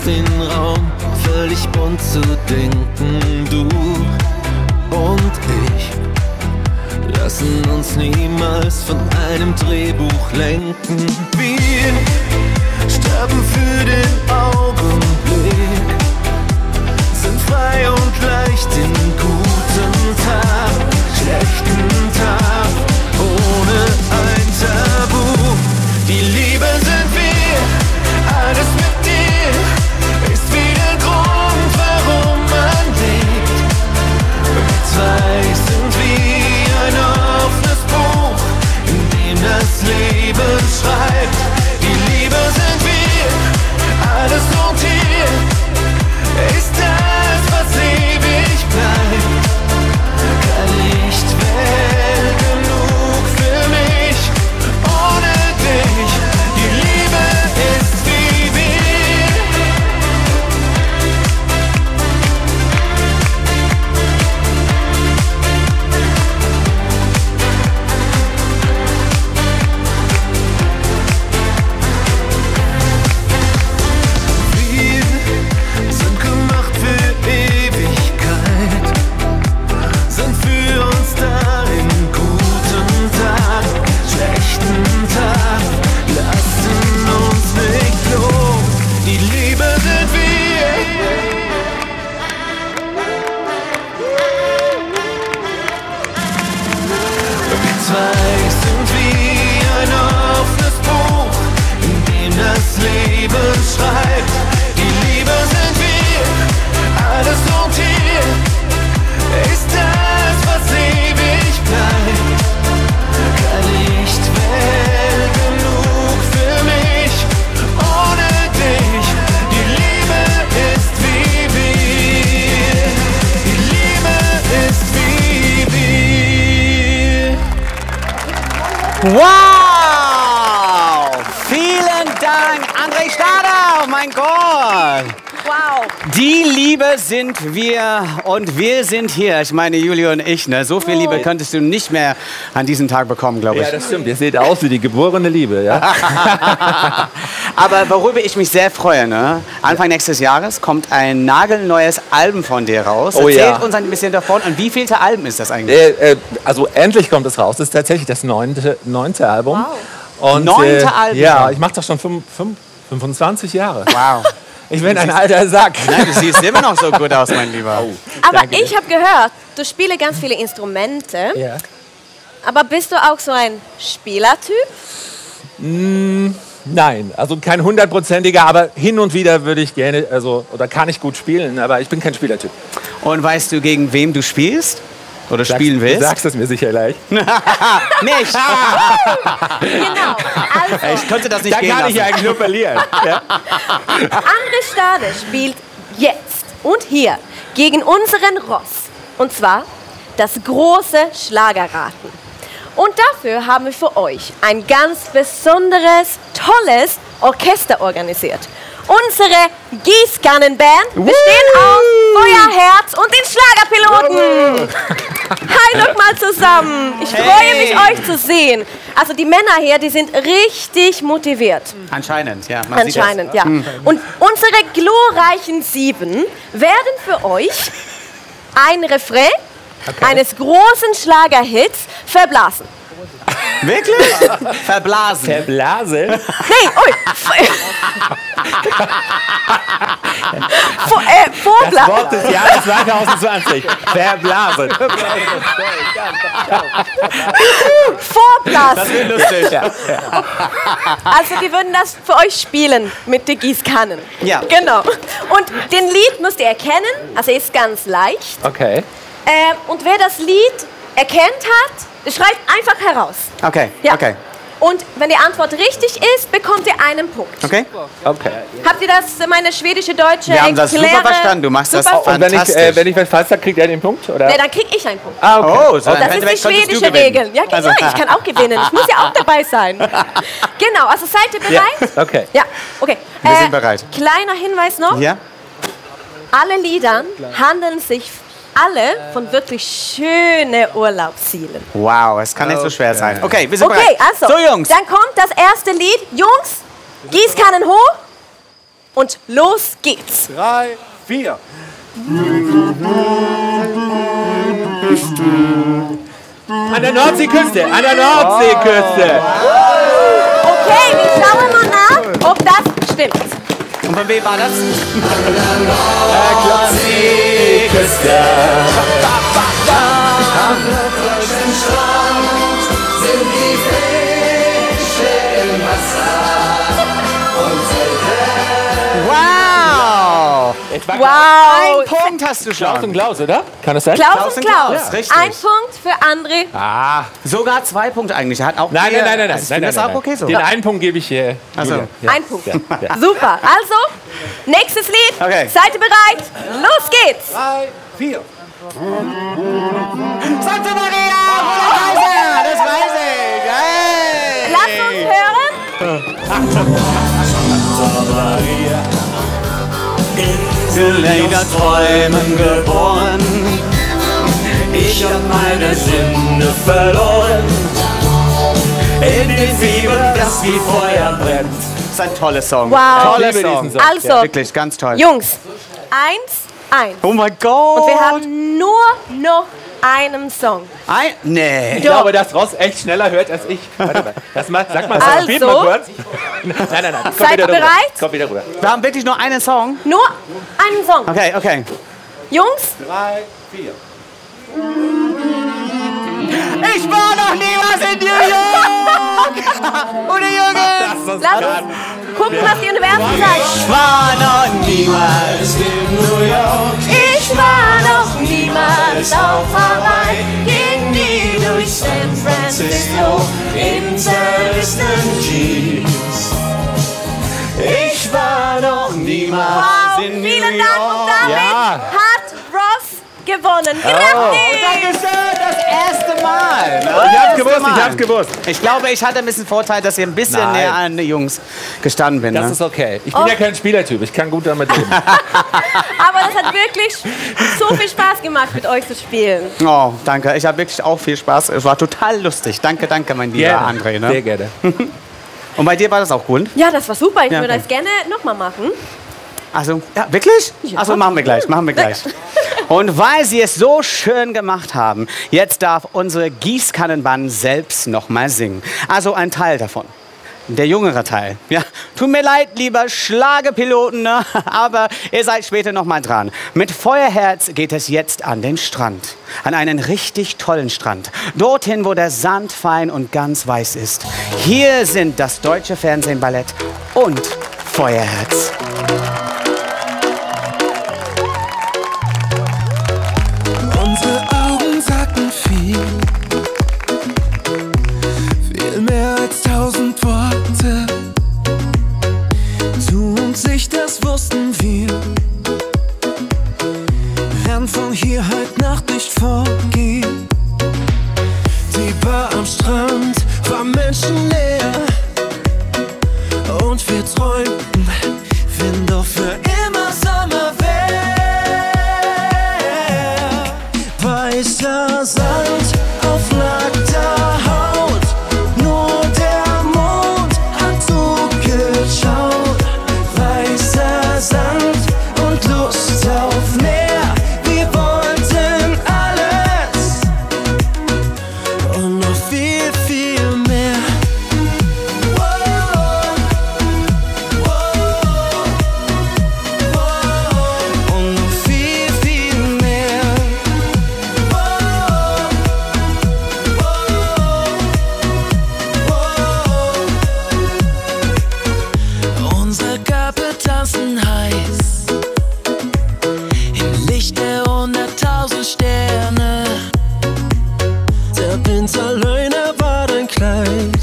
den Raum völlig bunt zu denken. Du und ich lassen uns niemals von einem Drehbuch lenken. Wir sterben für den Augenblick, sind frei und leicht in guten Tag, schlechten Tag, ohne ein Tabu. Die Liebe sind wir, alles mit dir ist wie der Grund, warum man lebt. Wir zwei sind wie ein offenes Buch, in dem das Leben schreibt. Die Liebe sind wir, alles und hier ist das, was ewig bleibt. Kein Licht wäre genug für mich ohne dich. Die Liebe ist wie wir. Wir sind gemacht für Ewigkeit, sind für uns da in guten Tag, schlechten Tag, lassen uns nicht los. Die Liebe sind wir. Wir zwei sind wie ein offenes Buch, in dem das Leben schreibt. Die Liebe sind wir, alles und hier ist das, was ewig bleibt. Kein Licht wäre genug für mich ohne dich. Die Liebe ist wie wir. Die Liebe ist wie wir. Wow! Vielen Dank, André Stadler! Oh mein Gott! Wow. Die Liebe sind wir und wir sind hier. Ich meine, Julio und ich, ne? So viel Liebe könntest du nicht mehr an diesem Tag bekommen, glaube ich. Ja, das stimmt. Ihr seht aus wie die geborene Liebe, ja? Aber worüber ich mich sehr freue, ne? Anfang nächstes Jahres kommt ein nagelneues Album von dir raus. Oh, Erzählt ja. uns ein bisschen davon. Und wie vielte Album ist das eigentlich? Also endlich kommt es raus. Das ist tatsächlich das neunte Album. Wow. Und, 9. Album? Ja, ich mache das schon 25 Jahre. Wow. Ich bin ein alter Sack. Nein, du siehst immer noch so gut aus, mein Lieber. Aber Danke dir. ich habe gehört, du spielst ganz viele Instrumente. Ja. Aber bist du auch so ein Spielertyp? Nein, also kein 100%iger, aber hin und wieder würde ich gerne, oder kann ich gut spielen, aber ich bin kein Spielertyp. Und weißt du, gegen wem du spielst? Oder spielen willst? Du sagst es mir sicher gleich. Nicht! Genau. Also, Ich könnte das nicht Da gehen kann lassen. ich eigentlich nur verlieren. Ja? André Stadler spielt jetzt und hier gegen unseren Ross. Und zwar das große Schlagerraten. Und dafür haben wir für euch ein ganz besonderes, tolles Orchester organisiert. Unsere Gießkannenband bestehen aus Feuerherz und den Schlagerpiloten. Hi nochmal zusammen. Ich freue mich, euch zu sehen. Also die Männer hier, die sind richtig motiviert. Anscheinend, ja. Man sieht Anscheinend, ja. Und unsere glorreichen 7 werden für euch ein Refrain eines großen Schlagerhits verblasen. das. Wirklich? Verblasen. Verblasen? Nee, ui. Das Vorblasen. Wort des Jahres 2020. Verblasen. Vorblasen. Das wird lustig. Also die würden das für euch spielen mit den Gießkannen. Ja. Genau. Und den Lied müsst ihr erkennen. Also ist ganz leicht. Okay. Und wer das Lied erkennt hat, schreibt einfach heraus. Okay, Ja. okay. Und wenn die Antwort richtig ist, bekommt ihr einen Punkt. Okay? Okay. Habt ihr das, meine schwedische-deutsche Wir haben das super Erkläre- verstanden. Du machst das Super. Und wenn fantastisch. ich was falsch sage, kriegt er den Punkt? Oder? Nee, dann krieg ich einen Punkt. Ah, okay. Oh, so im Das ist Endeffekt die könntest du schwedische gewinnen. Regel. Ja, genau, Also- ich kann auch gewinnen. Ich muss ja auch dabei sein. Genau, also seid ihr bereit? Ja, okay. Ja, okay. Wir sind bereit. Kleiner Hinweis noch. Ja? Alle Lieder handeln sich alle von wirklich schönen Urlaubszielen. Wow, es kann nicht so schwer sein. Okay, wir sind Okay, bereit. also, So, Jungs. dann kommt das erste Lied. Jungs, Gießkannen hoch. und los geht's. 3, 4. An der Nordseeküste, an der Nordseeküste. Okay, wir schauen mal nach, ob das stimmt. Und von wem war das? Nordseeküste. Am deutschen Strand sind die Fische im Wasser. Wow! Wow! Ein Punkt hast du schon. Klaus und Klaus, oder? Kann das sein? Klaus und Klaus. Ja, richtig. Ein Punkt für André. Ah. Sogar 2 Punkte eigentlich. Er hat auch Nein. Ich finde das auch okay so. Den einen Punkt gebe ich hier. Also. Ein Punkt. Super. Also, nächstes Lied. Okay. Seid ihr bereit? Los geht's. 3, 4. Santa Maria! Das weiß ich. Hey. Lasst uns hören. Insel Träumen geboren. Ich hab meine Sinne verloren. In dem Fieber, das wie Feuer brennt. Das ist ein toller Song. Wow. Toller Ich liebe Song. diesen Song. Also, Ja, wirklich, ganz toll. Jungs, 1-1. Oh mein Gott. Und wir haben nur noch einen Song. Nee. Ich glaube, dass Ross echt schneller hört als ich. Warte mal. Sag mal, Also. spielt mal kurz. Nein. Komm Seid wieder ihr rüber. bereit? Komm wieder rüber. Wir haben wirklich nur einen Song. Nur einen Song. Okay. Jungs, 3, 4. Ich war noch niemals in New York. Oder Jungs? lasst uns gucken, was die Universum sagt. Ich war noch niemals in New York. Ich war noch niemals auf Hawaii. Ging nie durch San Francisco in zerrissenen Jeans. Ich war noch niemals Wow, in New vielen York. Dank und damit Ja. hat Ross gewonnen. Oh, Grattis! Dankeschön, das erste Mal. Ich hab's gewusst. Ich glaube, ich hatte ein bisschen Vorteil, dass ihr ein bisschen Nein. näher an die Jungs gestanden bin. Das Ne? ist okay. Ich bin ja kein Spielertyp. Ich kann gut damit leben. Aber das hat wirklich so viel Spaß gemacht, mit euch zu spielen. Oh, danke. Ich habe wirklich auch viel Spaß. Es war total lustig. Danke, mein lieber Gerne. André. Ne? Sehr gerne. Und bei dir war das auch cool? Ja, das war super. Ich Ja, würde okay. das gerne nochmal machen. Also, ja, wirklich? Ja. Also machen wir gleich. Und weil sie es so schön gemacht haben, jetzt darf unsere Gießkannenband selbst noch mal singen. Also ein Teil davon. Der jüngere Teil. Ja, tut mir leid, lieber Schlagerpiloten, ne? Aber ihr seid später noch mal dran. Mit Feuerherz geht es jetzt an den Strand. An einen richtig tollen Strand. Dorthin, wo der Sand fein und ganz weiß ist. Hier sind das Deutsche Fernsehballett und Feuerherz. Unsere Augen sagten viel mehr als 1000 Worte. Du und ich, das wussten wir. Werden von hier heute Nacht nicht vorgehen. Die Bar am Strand war menschenleer. Und wir träumten, wenn doch für immer Sommer wär. Weißer Sand auf nackter Haut. Nur der Mond hat zugeschaut. Weißer Sand und Lust auf mehr. Wir wollten alles und noch viel, viel mehr. Und noch viel, viel mehr. Unsere Körper tanzen heiß im Licht der 100.000 Sterne. Der Winterlöhner war dein Kleid.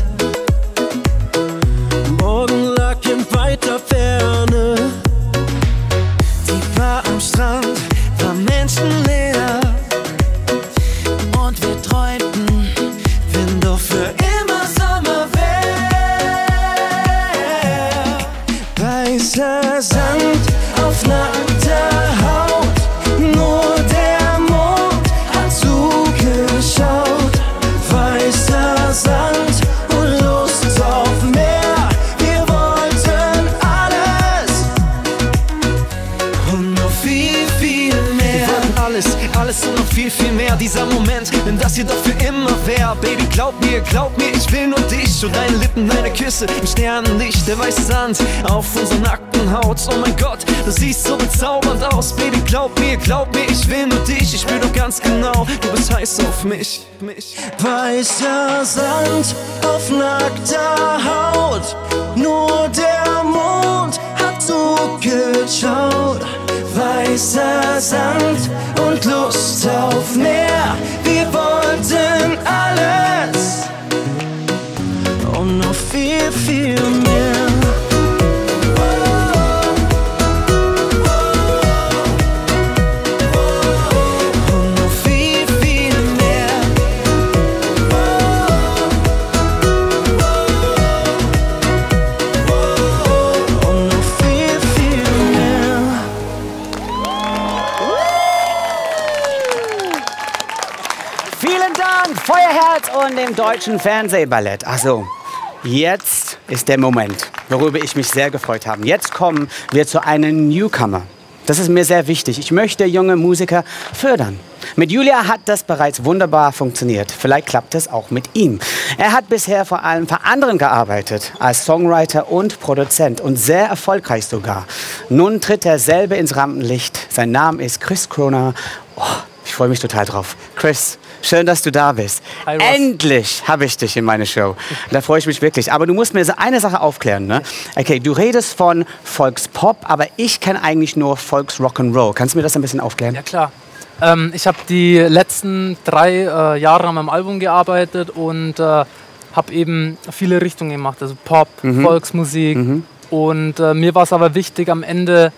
Morgen lag in weiter Ferne. Die Bar am Strand war menschenleer. Und wir träumten, wenn doch für immer Sommer wär. Weißer Sand auf nackter Haut. Nur der Mond hat zugeschaut. Weißer Sand und Lust auf mehr. Wir wollten alles dieser Moment, wenn das hier doch für immer wär. Baby, glaub mir, ich will nur dich und deine Lippen, deine Küsse im Sternenlicht, der weiße Sand auf unserer nackten Haut. Oh mein Gott, du siehst so bezaubernd aus. Baby, glaub mir, ich will nur dich. Ich spür doch ganz genau, du bist heiß auf mich. Weißer Sand auf nackter Haut, nur der Mond hat zugeschaut. Weißer Sand und Lust auf mehr, wir wollten alles und noch viel, viel mehr. Feuerherz und dem Deutschen Fernsehballett. Also, jetzt ist der Moment, worüber ich mich sehr gefreut habe. Jetzt kommen wir zu einem Newcomer. Das ist mir sehr wichtig. Ich möchte junge Musiker fördern. Mit Julia hat das bereits wunderbar funktioniert. Vielleicht klappt es auch mit ihm. Er hat bisher vor allem für anderen gearbeitet, als Songwriter und Produzent und sehr erfolgreich sogar. Nun tritt er selber ins Rampenlicht. Sein Name ist Chris Kroner. Oh, ich freue mich total drauf. Chris, schön, dass du da bist. Hi, Ross. Endlich habe ich dich in meine Show. Da freue ich mich wirklich. Aber du musst mir eine Sache aufklären. Ne? Okay, du redest von Volkspop, aber ich kenne eigentlich nur Volksrock'n'Roll. Kannst du mir das ein bisschen aufklären? Ja, klar. Ich habe die letzten 3 Jahre an meinem Album gearbeitet und habe eben viele Richtungen gemacht. Also Pop, Volksmusik. Und mir war es aber wichtig, am Ende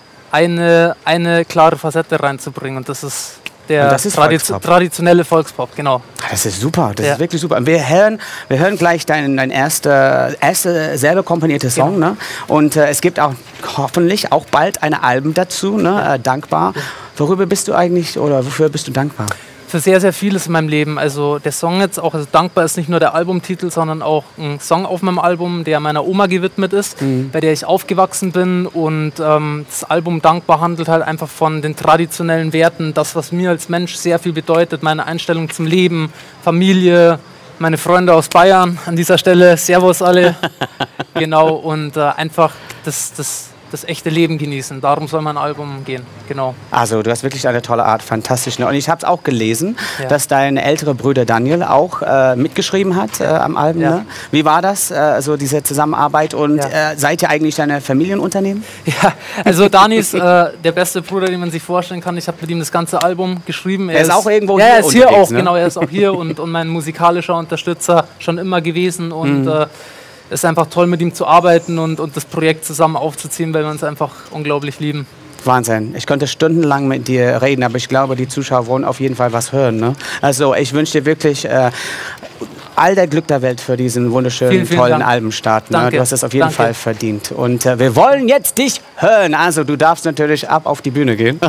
eine klare Facette reinzubringen. Und das ist der traditionelle Volkspop, genau. Das ist super, das ist wirklich super. Und wir hören gleich dein erster selber komponierter Song. Genau. Ne? Und es gibt auch hoffentlich auch bald ein Album dazu, ne? Dankbar. Worüber bist du eigentlich oder wofür bist du dankbar? Für sehr, sehr vieles in meinem Leben. Also der Song jetzt auch, also Dankbar ist nicht nur der Albumtitel, sondern auch ein Song auf meinem Album, der meiner Oma gewidmet ist, bei der ich aufgewachsen bin. Und das Album Dankbar handelt halt einfach von den traditionellen Werten, das, was mir als Mensch sehr viel bedeutet, meine Einstellung zum Leben, Familie, meine Freunde aus Bayern an dieser Stelle, Servus alle. Genau, und einfach das echte Leben genießen. Darum soll mein Album gehen, genau. Also du hast wirklich eine tolle Art, fantastisch. Und ich habe es auch gelesen, dass dein älterer Bruder Daniel auch mitgeschrieben hat am Album. Ja. Ne? Wie war das, so diese Zusammenarbeit? Und seid ihr eigentlich ein Familienunternehmen? Ja, also Dani ist der beste Bruder, den man sich vorstellen kann. Ich habe mit ihm das ganze Album geschrieben. Er ist auch irgendwo hier. Ja, er ist hier auch, ne? genau. Er ist auch hier und mein musikalischer Unterstützer schon immer gewesen. Und es ist einfach toll, mit ihm zu arbeiten und das Projekt zusammen aufzuziehen, weil wir uns einfach unglaublich lieben. Wahnsinn. Ich könnte stundenlang mit dir reden, aber ich glaube, die Zuschauer wollen auf jeden Fall was hören. Ne? Also ich wünsche dir wirklich all der Glück der Welt für diesen wunderschönen, vielen tollen Dank. Albenstart. Ne? Danke. Du hast es auf jeden Fall verdient. Und wir wollen jetzt dich hören. Also du darfst natürlich ab auf die Bühne gehen.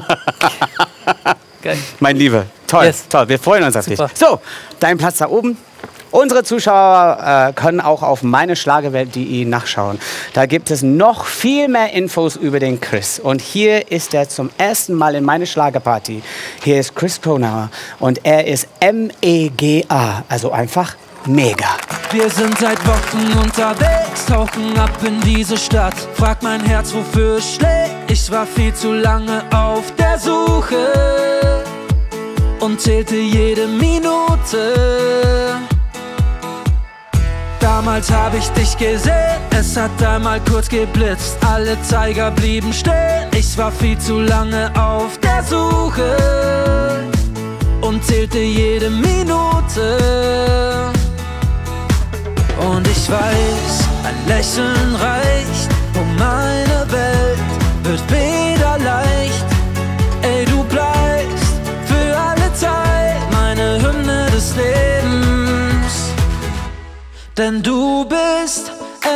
Geil. Mein Lieber, toll, toll. Wir freuen uns auf dich. So, dein Platz da oben. Unsere Zuschauer können auch auf meineschlagerwelt.de nachschauen. Da gibt es noch viel mehr Infos über den Chris. Und hier ist er zum ersten Mal in meine Schlagerparty. Hier ist Chris Kroner und er ist MEGA, also einfach mega. Wir sind seit Wochen unterwegs, tauchen ab in diese Stadt. Frag mein Herz, wofür es schlägt. Ich war viel zu lange auf der Suche und zählte jede Minute. Damals hab ich dich gesehen, es hat einmal kurz geblitzt. Alle Zeiger blieben stehen, ich war viel zu lange auf der Suche und zählte jede Minute. Und ich weiß, ein Lächeln reicht, um meine Welt wird wieder leicht. Ey, du bleibst für alle Zeit meine Hymne des Lebens. Denn du bist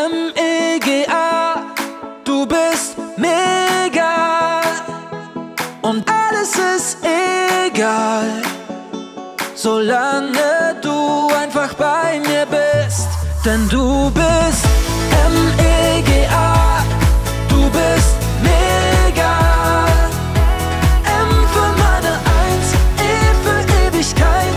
MEGA, du bist mega und alles ist egal, solange du einfach bei mir bist. Denn du bist MEGA, du bist mega. M für meine Eins, E für Ewigkeit.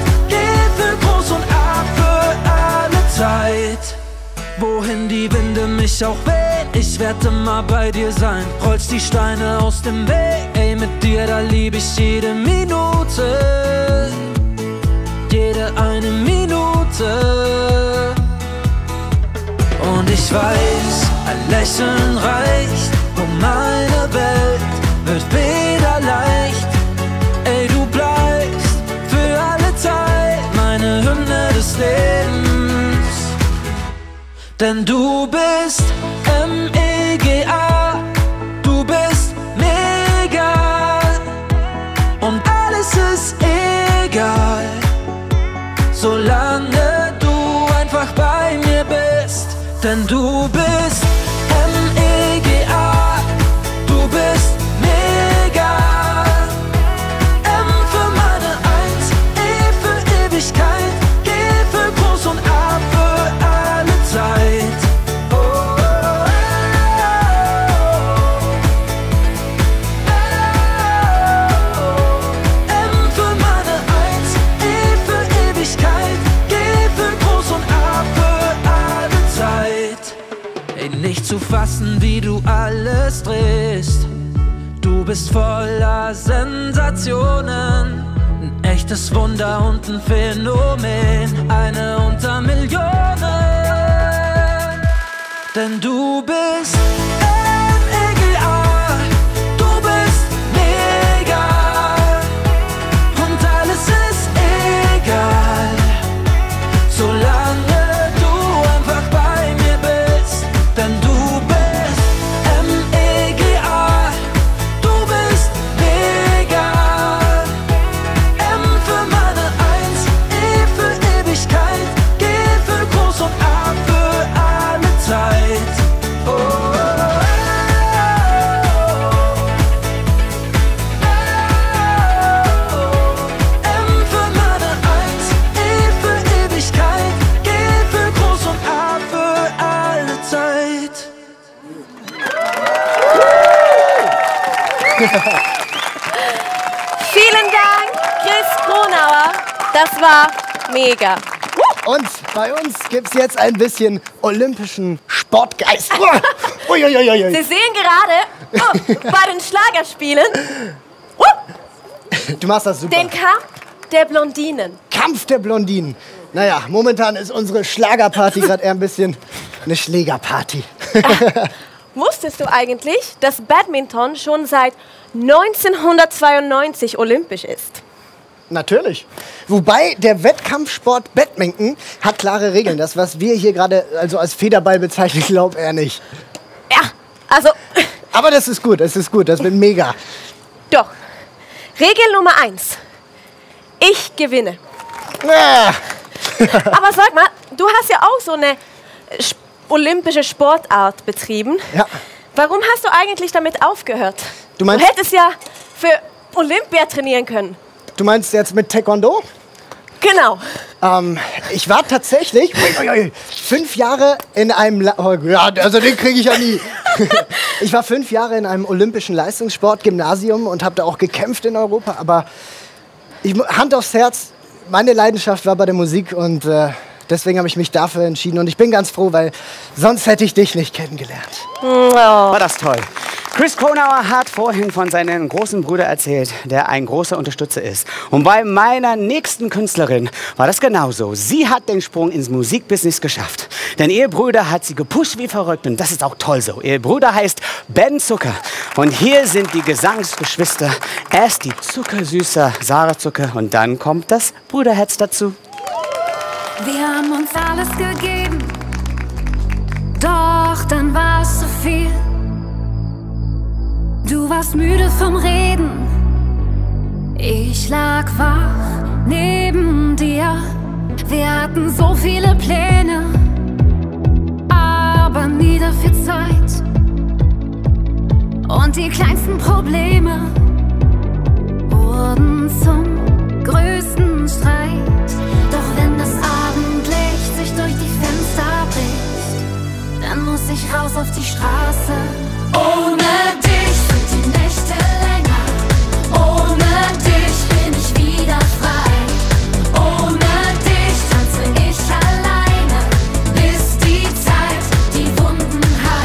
mich auch weh, ich werd immer bei dir sein. Rollst die Steine aus dem Weg, ey, mit dir, da lieb ich jede Minute. Jede eine Minute. Und ich weiß, ein Lächeln reicht, und meine Welt wird wieder leicht. Ey, du bleibst für alle Zeit meine Hymne des Lebens. Denn du bist M-E-G-A, du bist mega. Und alles ist egal, solange du einfach bei mir bist. Denn du bist M-E-G-A, du bist mega. M für meine Eins, E für Ewigkeit, G für groß und A für alle Zeit. Oh, oh, oh, oh. M für meine Eins, E für Ewigkeit, G für groß und A für alle Zeit. Ey, nicht zu fassen, wie du alles drehst. Du bist voller Sensationen, ein echtes Wunder und ein Phänomen, eine unter Millionen. Denn du bist M-E-G-A, du bist mega. Und alles ist egal, solange du einfach bei mir bist. Denn du bist M-E-G-A, du bist mega. M für meine Eins, E für Ewigkeit, G für groß und A für alle Zeit. Oh, oh, oh. M für meine Eins, E für Ewigkeit, G für groß und A für alle Zeit. Vielen Dank, Chris Kronauer. Das war mega. Und bei uns gibt es jetzt ein bisschen olympischen Sportgeist. Sie sehen gerade bei den Schlagerspielen Du machst das super. den Kampf der Blondinen. Kampf der Blondinen. Naja, momentan ist unsere Schlagerparty gerade eher ein bisschen eine Schlägerparty. Wusstest du eigentlich, dass Badminton schon seit 1992 olympisch ist? Natürlich. Wobei der Wettkampfsport Badminton hat klare Regeln. Das, was wir hier gerade also als Federball bezeichnen, glaub er nicht. Ja, also... Aber das ist gut, das wird mega. Doch. Regel Nummer 1. Ich gewinne. Ah. Aber sag mal, du hast ja auch so eine olympische Sportart betrieben. Ja. Warum hast du eigentlich damit aufgehört? Du meinst- Du hättest ja für Olympia trainieren können. Du meinst jetzt mit Taekwondo? Genau. Ich war tatsächlich 5 Jahre in einem... ja, also den kriege ich ja nie. Ich war 5 Jahre in einem olympischen Leistungssportgymnasium und habe da auch gekämpft in Europa. Aber Hand aufs Herz, meine Leidenschaft war bei der Musik und deswegen habe ich mich dafür entschieden. Und ich bin ganz froh, weil sonst hätte ich dich nicht kennengelernt. War das toll. Chris Kronauer hat vorhin von seinem großen Bruder erzählt, der ein großer Unterstützer ist. Und bei meiner nächsten Künstlerin war das genauso. Sie hat den Sprung ins Musikbusiness geschafft. Denn ihr Bruder hat sie gepusht wie verrückt und das ist auch toll so. Ihr Bruder heißt Ben Zucker. Und hier sind die Gesangsgeschwister. Erst die zuckersüße Sarah Zucker und dann kommt das Bruderherz dazu. Wir haben uns alles gegeben, doch dann war es zu viel. Du warst müde vom Reden, ich lag wach neben dir. Wir hatten so viele Pläne, aber nie dafür Zeit. Und die kleinsten Probleme wurden zum größten Streit. Doch wenn das Abendlicht sich durch die Fenster bricht, dann muss ich raus auf die Straße. Ohne dich sind die Nächte länger. Ohne dich bin ich wieder frei. Ohne dich tanze ich alleine, bis die Zeit die Wunden heilt.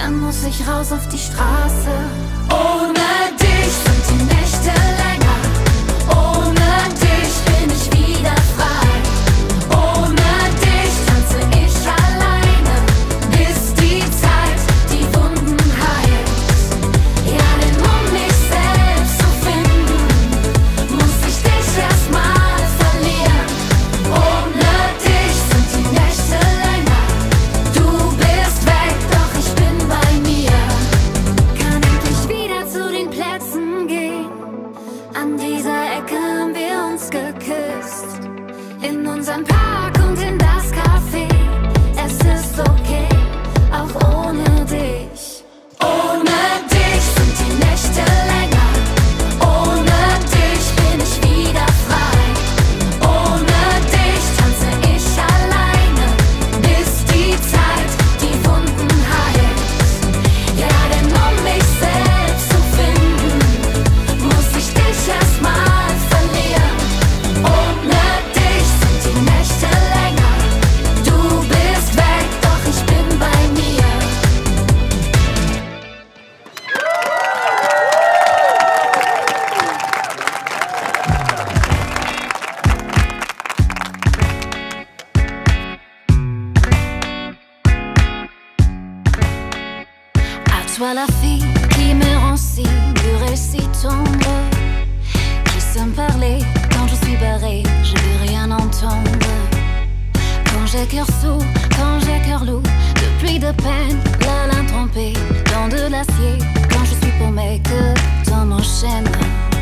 dann muss ich raus auf die Straße. Ohne dich sind die Nächte länger. Ohne dich bin ich wieder frei. Ohne dich tanze ich alleine, bis die Zeit die Wunden heilt. Ja, denn um mich selbst zu finden, muss ich dich erstmal verlieren. Ohne dich sind die Nächte länger. Du bist weg, doch ich bin bei mir. Kann endlich wieder zu den Plätzen gehen. An dieser Ecke haben wir uns geküsst. In unserem Park und in das Café. Es ist okay, auch ohne dich. Ohne dich sind die Nächte länger. Ohne dich bin ich wieder frei. Ohne dich tanze ich alleine, bis die Zeit die Wunden heilt. Ja, denn um mich selbst zu finden, muss ich dich erstmal verlieren. Ohne dich sind die Nächte länger. Du bist weg, doch ich bin bei mir. À toi la fille qui me rend si dur et si tendre, qui sait me parler quand je suis barrée, je veux rien entendre. Quand j'ai cœur sourd, quand j'ai cœur lourd, de pluie de peine, la lame trempée dans de l'acier, quand je suis paumée, que dans mon chaîne.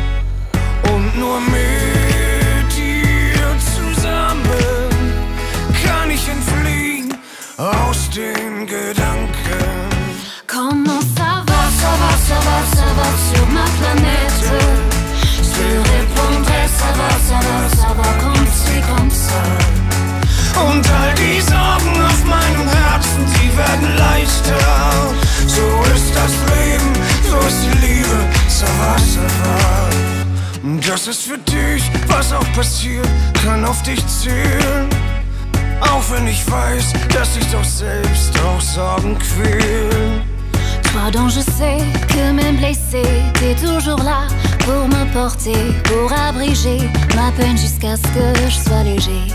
Und nur mit dir zusammen kann ich entfliehen aus den Gedanken. Comment ça va, ça va, ça va, ça va sur ma planète? Je te répondrai, ça va, ça va, ça va, comme ça. Und all die Sorgen auf meinem Herzen, sie werden leichter. So ist das Leben, so ist die Liebe, ça va, ça va. Das ist für dich, was auch passiert, kann auf dich zählen. Auch wenn ich weiß, dass dich doch selbst auch Sorgen quälen. Toi dont je sais que même blessé, t'es toujours là pour me porter, pour abriger ma peine jusqu'à ce que je sois léger.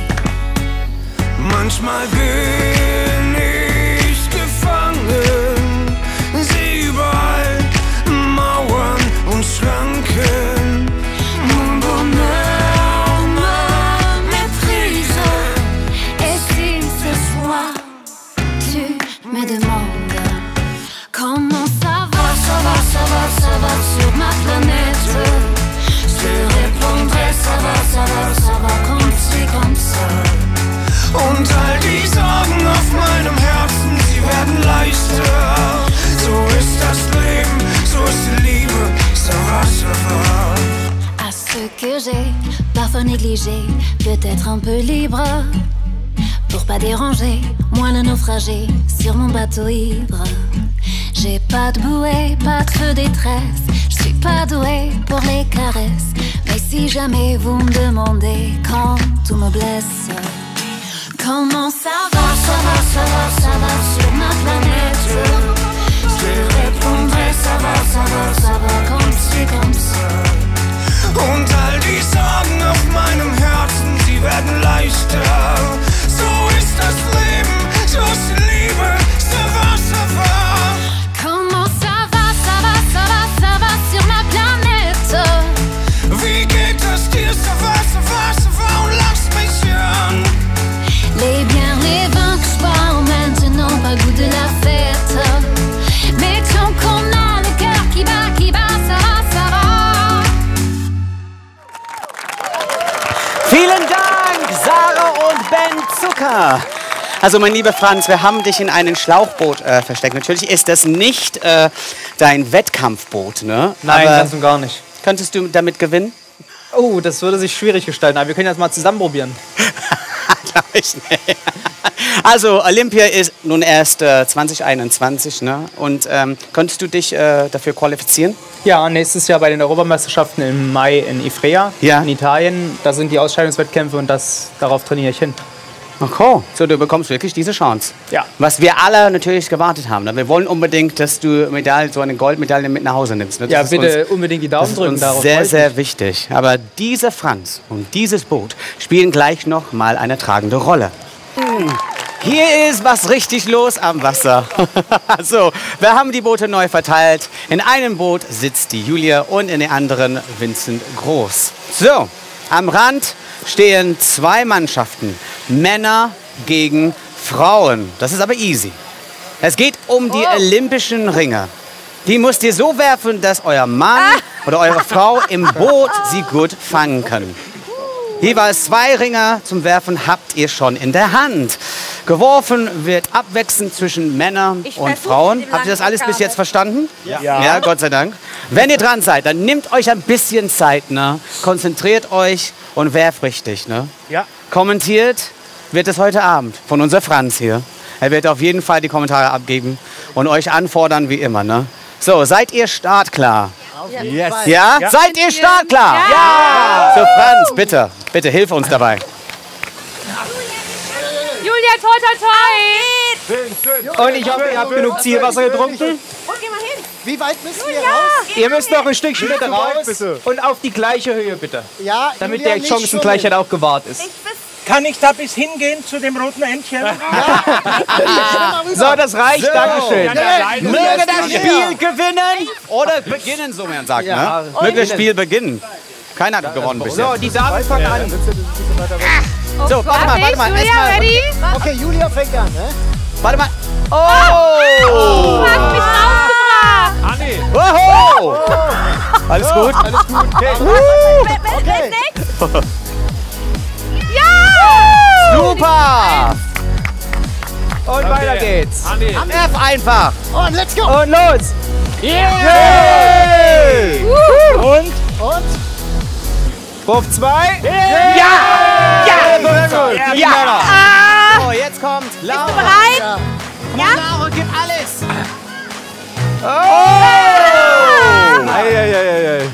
Manchmal bin ich gefangen, seh überall Mauern und Schranken. Mon bonheur me méprise. Et si ce soir tu me demandes comment ça va, ça va, ça va, ça va sur ma planète, je te répondrai, ça va, ça va, ça va, comme ça. Und all die Sorgen auf meinem Herzen, sie werden leichter. So ist das Leben, so ist die Liebe, ça va, ça va. À ce que j'ai parfois négligé, peut-être un peu libre, pour pas déranger, moi le naufragé sur mon bateau ivre. J'ai pas de bouée, pas de feu détresse, je suis pas douée pour les caresses. Mais si jamais vous me demandez quand tout me blesse, comment ça va, ça va, ça va, ça va sur ma planète, je te répondrai, ça va, ça va, ça va, comme ça. Und all die Sorgen auf meinem Herzen, sie werden leichter. So ist das Leben, so ist die Liebe, ça va, ça va. Comment ça va, ça va, ça va, ça va sur ma planète? Wie geht es dir, ça va, ça va, ça va, und lass mich hören. Les biens, les vins que je bois maintenant pas le goût de la fête. Mais tant qu'on a le cœur qui bat, ça va, ça va. Vielen Dank, Sarah und Ben Zucker. Also mein lieber Franz, wir haben dich in einem Schlauchboot versteckt. Natürlich ist das nicht dein Wettkampfboot, ne? Nein, aber ganz und gar nicht. Könntest du damit gewinnen? Oh, das würde sich schwierig gestalten, aber wir können das mal zusammen probieren. Glaub ich nicht. Also Olympia ist nun erst 2021, ne? Und konntest du dich dafür qualifizieren? Ja, nächstes Jahr bei den Europameisterschaften im Mai in Ivrea in Italien. Da sind die Ausscheidungswettkämpfe und darauf trainiere ich hin. Okay, so du bekommst wirklich diese Chance. Ja. Was wir alle natürlich gewartet haben. Ne? Wir wollen unbedingt, dass du so eine Goldmedaille mit nach Hause nimmst. Ne? Ja, Das ist bitte uns, unbedingt die das Daumen ist drücken. uns Darauf sehr, freue ich sehr mich. wichtig. Aber dieser Franz und dieses Boot spielen gleich noch mal eine tragende Rolle. Hier ist was richtig los am Wasser. So, wir haben die Boote neu verteilt. In einem Boot sitzt die Julia und in den anderen Vincent Groß. So, am Rand stehen zwei Mannschaften. Männer gegen Frauen. Das ist aber easy. Es geht um die olympischen Ringe. Die müsst ihr so werfen, dass euer Mann oder eure Frau im Boot sie gut fangen können. Jeweils 2 Ringe zum Werfen habt ihr schon in der Hand. Geworfen wird abwechselnd zwischen Männern und Frauen. Habt ihr das alles bis jetzt verstanden? Ja, Gott sei Dank. Wenn ihr dran seid, dann nehmt euch ein bisschen Zeit, ne? Konzentriert euch und werft richtig, ne? Ja. Kommentiert wird es heute Abend von unser Franz hier. Er wird auf jeden Fall die Kommentare abgeben und euch anfordern wie immer, ne? So, seid ihr startklar? Yes. Ja? Seid ihr startklar? Ja! So, Franz, bitte, bitte, hilf uns dabei. Julia, toi, toi, toi! Und ich hoffe, ihr habt genug Zielwasser getrunken. Wo gehen wir hin? Wie weit müssen wir raus? Ihr müsst noch ein Stückchen bitte raus und auf die gleiche Höhe bitte. Ja, Damit Julia, der nicht Chancengleichheit auch gewahrt ist. Kann ich da bis hingehen zu dem roten Entchen? So, das reicht. Dankeschön. Möge das Spiel gewinnen oder beginnen, so man sagt. Ja. Ne? Möge das Spiel beginnen. Keiner hat gewonnen bisher. So, die Damen fangen an. So, warte mal. Julia, Erstmal. ready? Okay, Julia fängt an, ne? Warte mal. Du Oh! hast mich rausgebracht! Woho! Alles gut? Alles gut. Okay. Okay. Ja! Super! Und weiter geht's. F einfach. Und let's go. Und los. Yay! Und Und? Wurf 2. Ja! Ja! Ja! So, jetzt kommt Laura. Bereit? Ja? Laura, gib alles. Eieieiei.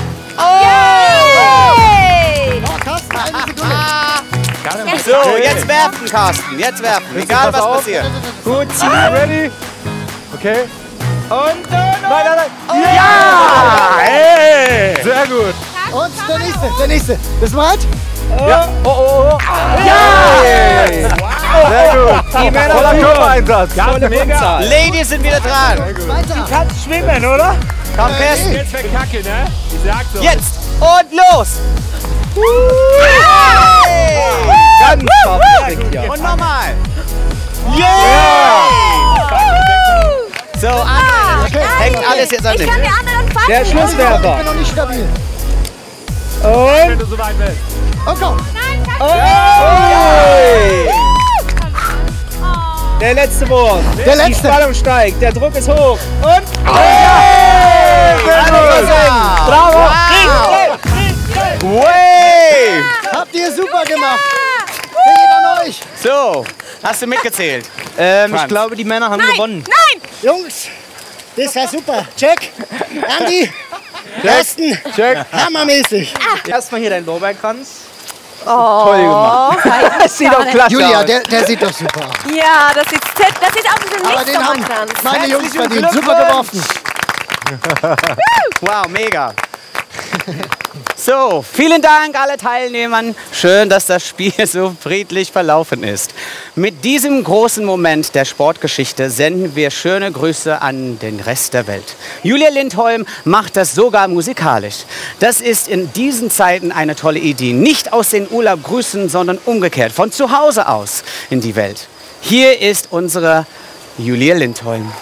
Yay! Oh, Carsten, eine Sekunde. So, jetzt werfen, Carsten. Jetzt werfen. Egal, was passiert. Gut, zieh. Ready? Okay. Und Nein. Ja! Hey! Sehr gut. Und der nächste. Bist du bereit? Ja. Oh. Ja! Sehr gut. Die Männer Voller führen. Körpereinsatz. Volle Punktzahl. Ladies sind wieder dran. Weiter. Kannst schwimmen, oder? Komm, Kirsten. Jetzt wäre Kacke, ne? Ich sag's doch. Jetzt. Und los. Ganz perfekt, ja. Und nochmal. Yeah! So, Anne, hängt alles jetzt an Ich dich. kann die anderen fangen. Der Ich Schlusswerfer. bin noch nicht stabil. Und Wenn du so weit bist. Oh, komm. der letzte Wurf. Der Die letzte. Spannung steigt, der Druck ist hoch. Und Bravo! Way! Habt ihr super gemacht. Wer geht an euch? So, hast du mitgezählt? ich glaube, die Männer haben gewonnen. Nein! Jungs, das war super. Check. Andi. Carsten. Check. Hammermäßig. Erstmal hier dein Lorbeerkranz. Oh, Toll gemacht. Das sieht doch klasse Julia, aus. der sieht doch super aus. Ja, das sieht aus wie ein Aber den haben Lichtermannkranz. meine Jungs Herzlichen verdient. Super Glückwunsch. geworfen. Wow, mega. So, vielen Dank alle Teilnehmern. Schön, dass das Spiel so friedlich verlaufen ist. Mit diesem großen Moment der Sportgeschichte senden wir schöne Grüße an den Rest der Welt. Julia Lindholm macht das sogar musikalisch. Das ist in diesen Zeiten eine tolle Idee. Nicht aus den Urlaub grüßen, sondern umgekehrt, von zu Hause aus in die Welt. Hier ist unsere Julia Lindholm.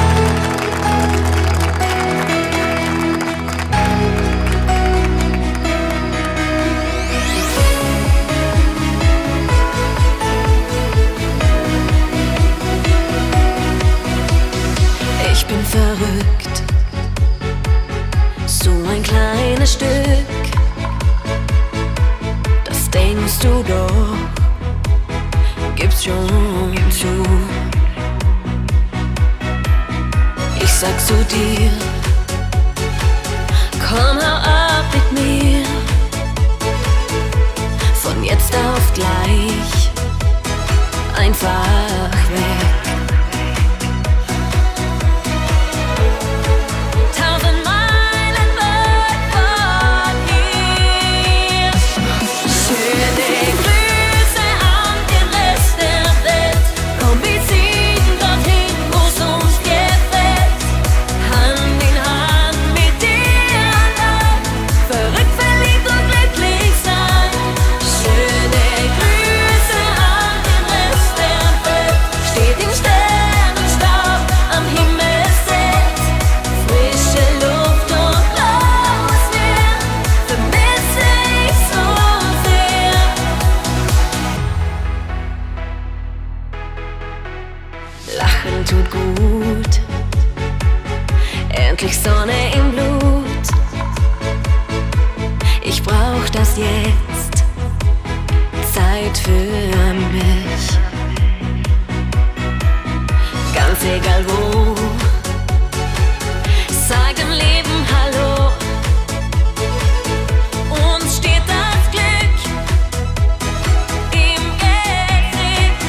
Ich bin verrückt, so ein kleines Stück, das denkst du doch, gib's schon zu. Ich sag zu dir, komm, hau ab mit mir, von jetzt auf gleich einfach weg. 1000 Meilen weit von hier. Schöne Grüße an den Rest der Welt. Komm, wir ziehen dorthin, wo's uns gefällt. Hand in Hand mit dir allein. Verrückt, verliebt und glücklich sein. Schöne Grüße an den Rest der Welt. Steht im Sternenstaub am Himmelszelt. Frische Luft und blaues Meer vermisse ich so sehr. Lachen tut gut, endlich Sonne im Blut. Ich brauch das jetzt, Zeit für mich. Ganz egal wo, sag dem Leben Hallo. Uns steht das Glück im Gesicht.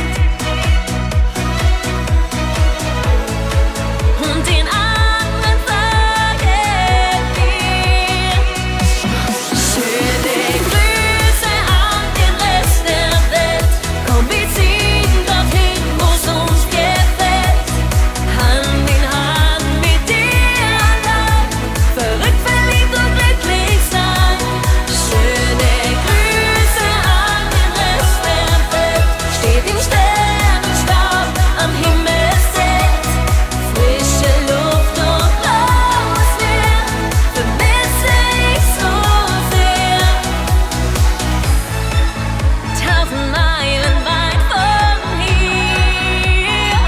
Und den anderen sagen wir schöne Grüße an den Rest der Welt. Komm, wir ziehen dorthin, wo's uns gefällt. Hand in Hand mit dir allein. Verrückt, verliebt und glücklich sein. Schöne Grüße an den Rest der Welt. Steht im Sternenstaub am Himmelszelt. Frische Luft und blaues Meer vermisse ich so sehr. 1000 Meilen weit von hier.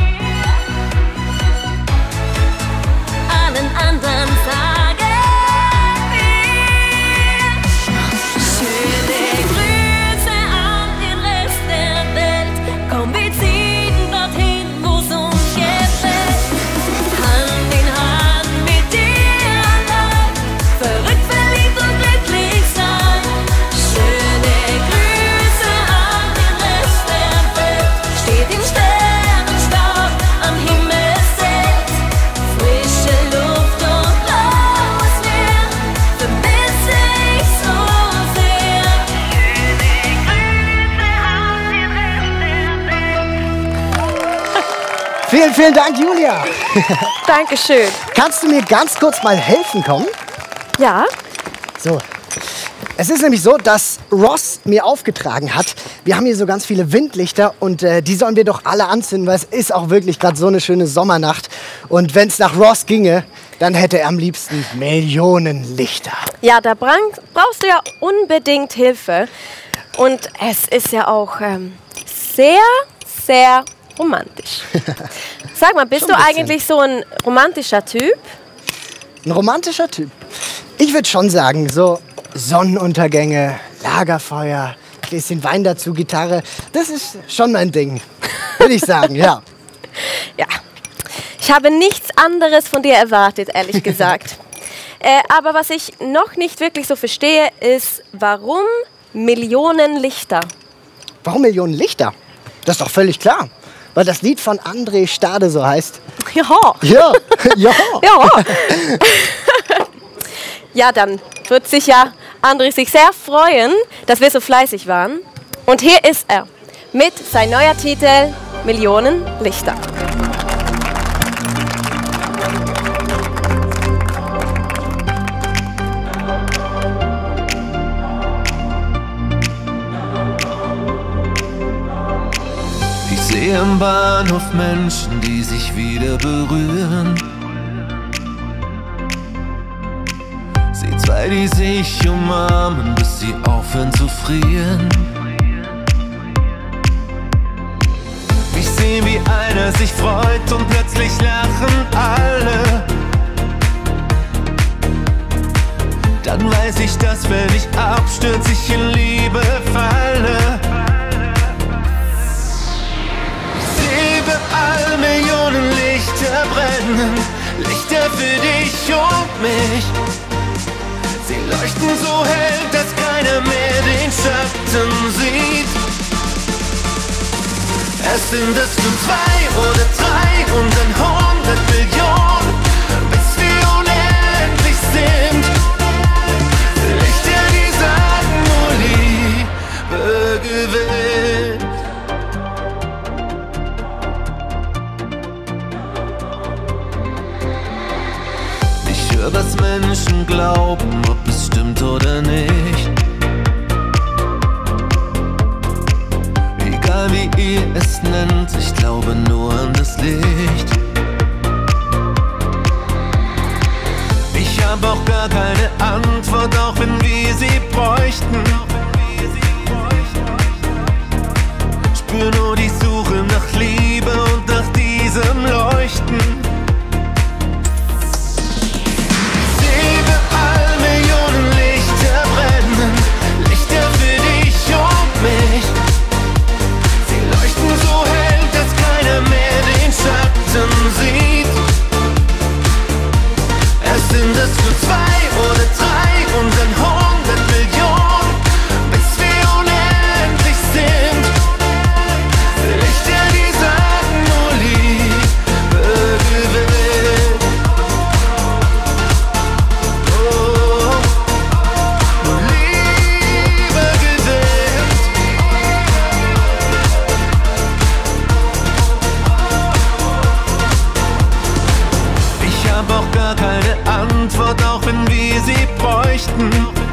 Allen anderen sagen wir schöne Grüße an den Rest der Welt. Komm, wir ziehen dorthin, wo's uns gefällt. Hand in Hand mit dir allein. Verrückt, verliebt und glücklich sein. Schöne Grüße an den Rest der Welt. Steht im Sternenstaub am Himmelszelt. Frische Luft und blaues Meer vermisse ich so sehr. Vielen, vielen Dank, Julia. Dankeschön. Kannst du mir ganz kurz mal helfen kommen? Ja. So. Es ist nämlich so, dass Ross mir aufgetragen hat, wir haben hier so ganz viele Windlichter und die sollen wir doch alle anzünden, weil es ist auch wirklich gerade so eine schöne Sommernacht. Und wenn es nach Ross ginge, dann hätte er am liebsten Millionen Lichter. Ja, da brauchst du ja unbedingt Hilfe. Und es ist ja auch sehr, sehr romantisch. Sag mal, bist Schon du ein bisschen. eigentlich so ein romantischer Typ? Ein romantischer Typ. Ich würde schon sagen, so Sonnenuntergänge, Lagerfeuer, Gläschen Wein dazu, Gitarre, das ist schon mein Ding. Würde ich sagen, ja. Ja. Ich habe nichts anderes von dir erwartet, ehrlich gesagt. Aber was ich noch nicht wirklich so verstehe, ist, warum Millionen Lichter? Warum Millionen Lichter? Das ist doch völlig klar. Weil das Lied von André Stade so heißt. Ja. Ja, ja. Ja. Ja, dann wird André sich sehr freuen, dass wir so fleißig waren. Und hier ist er mit seinem neuer Titel Millionen Lichter. Ich sehe am Bahnhof Menschen, die sich wieder berühren. Sehe zwei, die sich umarmen, bis sie aufhören zu frieren. Ich sehe, wie einer sich freut und plötzlich lachen alle. Dann weiß ich, dass wenn ich abstürze, ich in Liebe falle. Überall Millionen Lichter brennen, Lichter für dich und mich. Sie leuchten so hell, dass keiner mehr den Schatten sieht. Es sind es nur 2 oder 3 und dann 100 Millionen, bis wir unendlich sind. Lichter, die sagen nur Liebe gewinnt. Ich höre, was Menschen glauben, ob es stimmt oder nicht. Egal wie ihr es nennt, ich glaube nur an das Licht. Ich hab auch gar keine Antwort, auch wenn wir sie bräuchten. Spür nur die Suche nach Liebe und nach diesem Leuchten. Seh überall Millionen Lichter brennen, Lichter für dich und mich. So hell, dass keiner mehr den Schatten sieht. Es sind es nur 2 oder 3 und dann 100 Millionen, bis wir unendlich sind. Lichter, die sagen nur Liebe gewinnt. Oh, Liebe gewinnt. Ich hab auch gar keine Antwort, auch wenn wir sie bräuchten.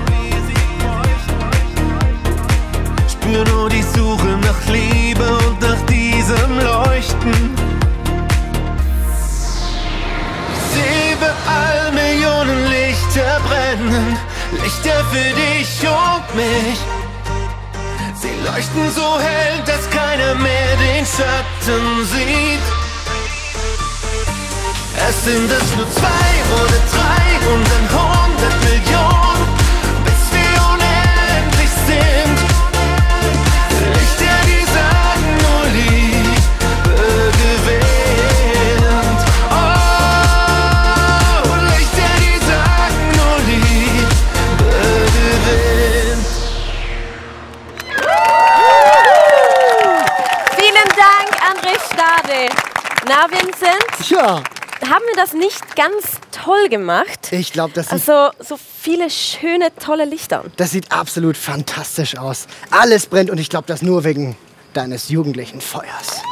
Spür nur die Suche nach Liebe und nach diesem Leuchten. Seh überall Millionen Lichter brennen, Lichter für dich und mich. Sie leuchten so hell, dass keiner mehr den Schatten sieht. Es sind es nur 2 oder 3 und dann 100 Millionen, bis wir unendlich sind. Lichter, die sagen nur Liebe gewinnt. Oh, Lichter, die sagen nur Liebe gewinnt. Vielen Dank, André Stade. Na, Vincent? Ja. Haben wir das nicht ganz toll gemacht? Ich glaube, das sieht, Also, so viele schöne, tolle Lichter. das sieht absolut fantastisch aus. Alles brennt und ich glaube, das nur wegen deines jugendlichen Feuers.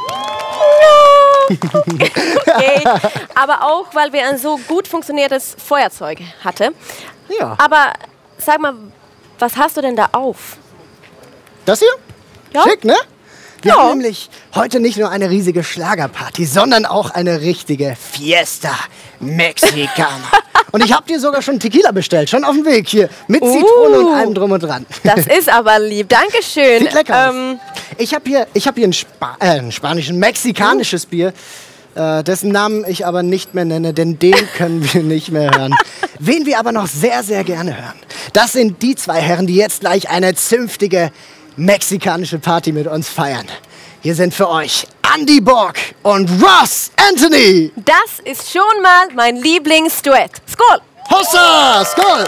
Okay. Aber auch, weil wir ein so gut funktionierendes Feuerzeug hatten. Ja. Aber sag mal, was hast du denn da auf? Das hier? Ja. Schick, ne? Wir Ja. haben nämlich heute nicht nur eine riesige Schlagerparty, sondern auch eine richtige Fiesta Mexicana. Und ich habe dir sogar schon Tequila bestellt, schon auf dem Weg hier, mit Zitrone und allem drum und dran. Das ist aber lieb. Dankeschön. Sieht lecker aus. Ich habe hier ein spanischen, mexikanisches Bier, dessen Namen ich aber nicht mehr nenne, denn den können wir nicht mehr hören. Wen wir aber noch sehr, sehr gerne hören, das sind die 2 Herren, die jetzt gleich eine zünftige mexikanische Party mit uns feiern. Hier sind für euch Andy Borg und Ross Anthony. Das ist schon mal mein Lieblingsduett. Skål! Hossa! Skål!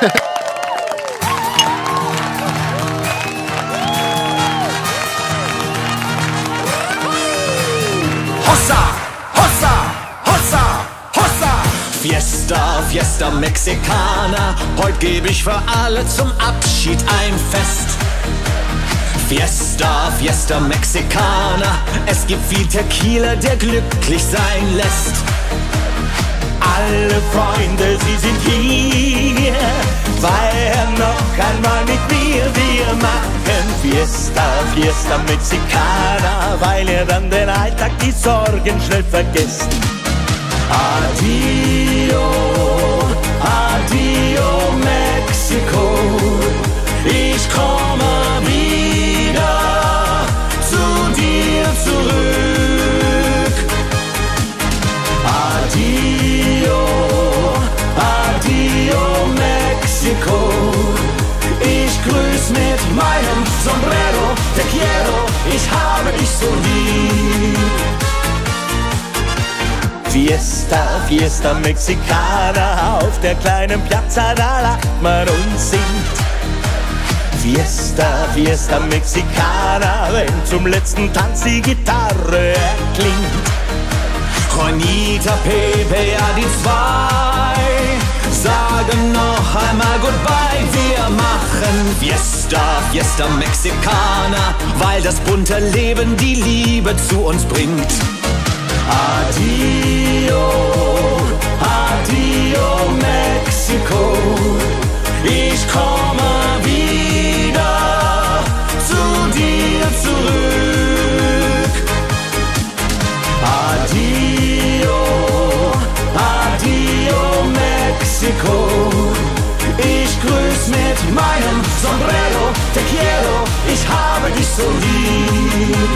Hossa, Hossa, Hossa, Hossa. Fiesta, Fiesta Mexicana. Heute gebe ich für alle zum Abschied ein Fest. Fiesta, Fiesta Mexicana. Es gibt viel Tequila, der glücklich sein lässt. Alle Freunde, sie sind hier. Feiern noch einmal mit mir. Wir machen Fiesta, Fiesta Mexicana, weil ihr dann den Alltag, die Sorgen schnell vergesst. Adio, adio Mexiko. Ich komme wieder zu dir zurück. Adio, adio Mexiko. Ich grüß mit meinem Sombrero. Te quiero, ich habe dich so lieb. Fiesta, Fiesta Mexicana. Auf der kleinen Piazza, da lacht man und singt. Fiesta, Fiesta Mexicana, wenn zum letzten Tanz die Gitarre erklingt. Juanita, Pepe, ja die zwei sagen noch einmal Goodbye. Wir machen Fiesta, Fiesta Mexicana, weil das bunte Leben die Liebe zu uns bringt. Adio, adio Mexiko, ich komme wieder zu dir zurück. Adio, adio Mexiko, ich grüß mit meinem Sombrero, te quiero, ich habe dich so lieb.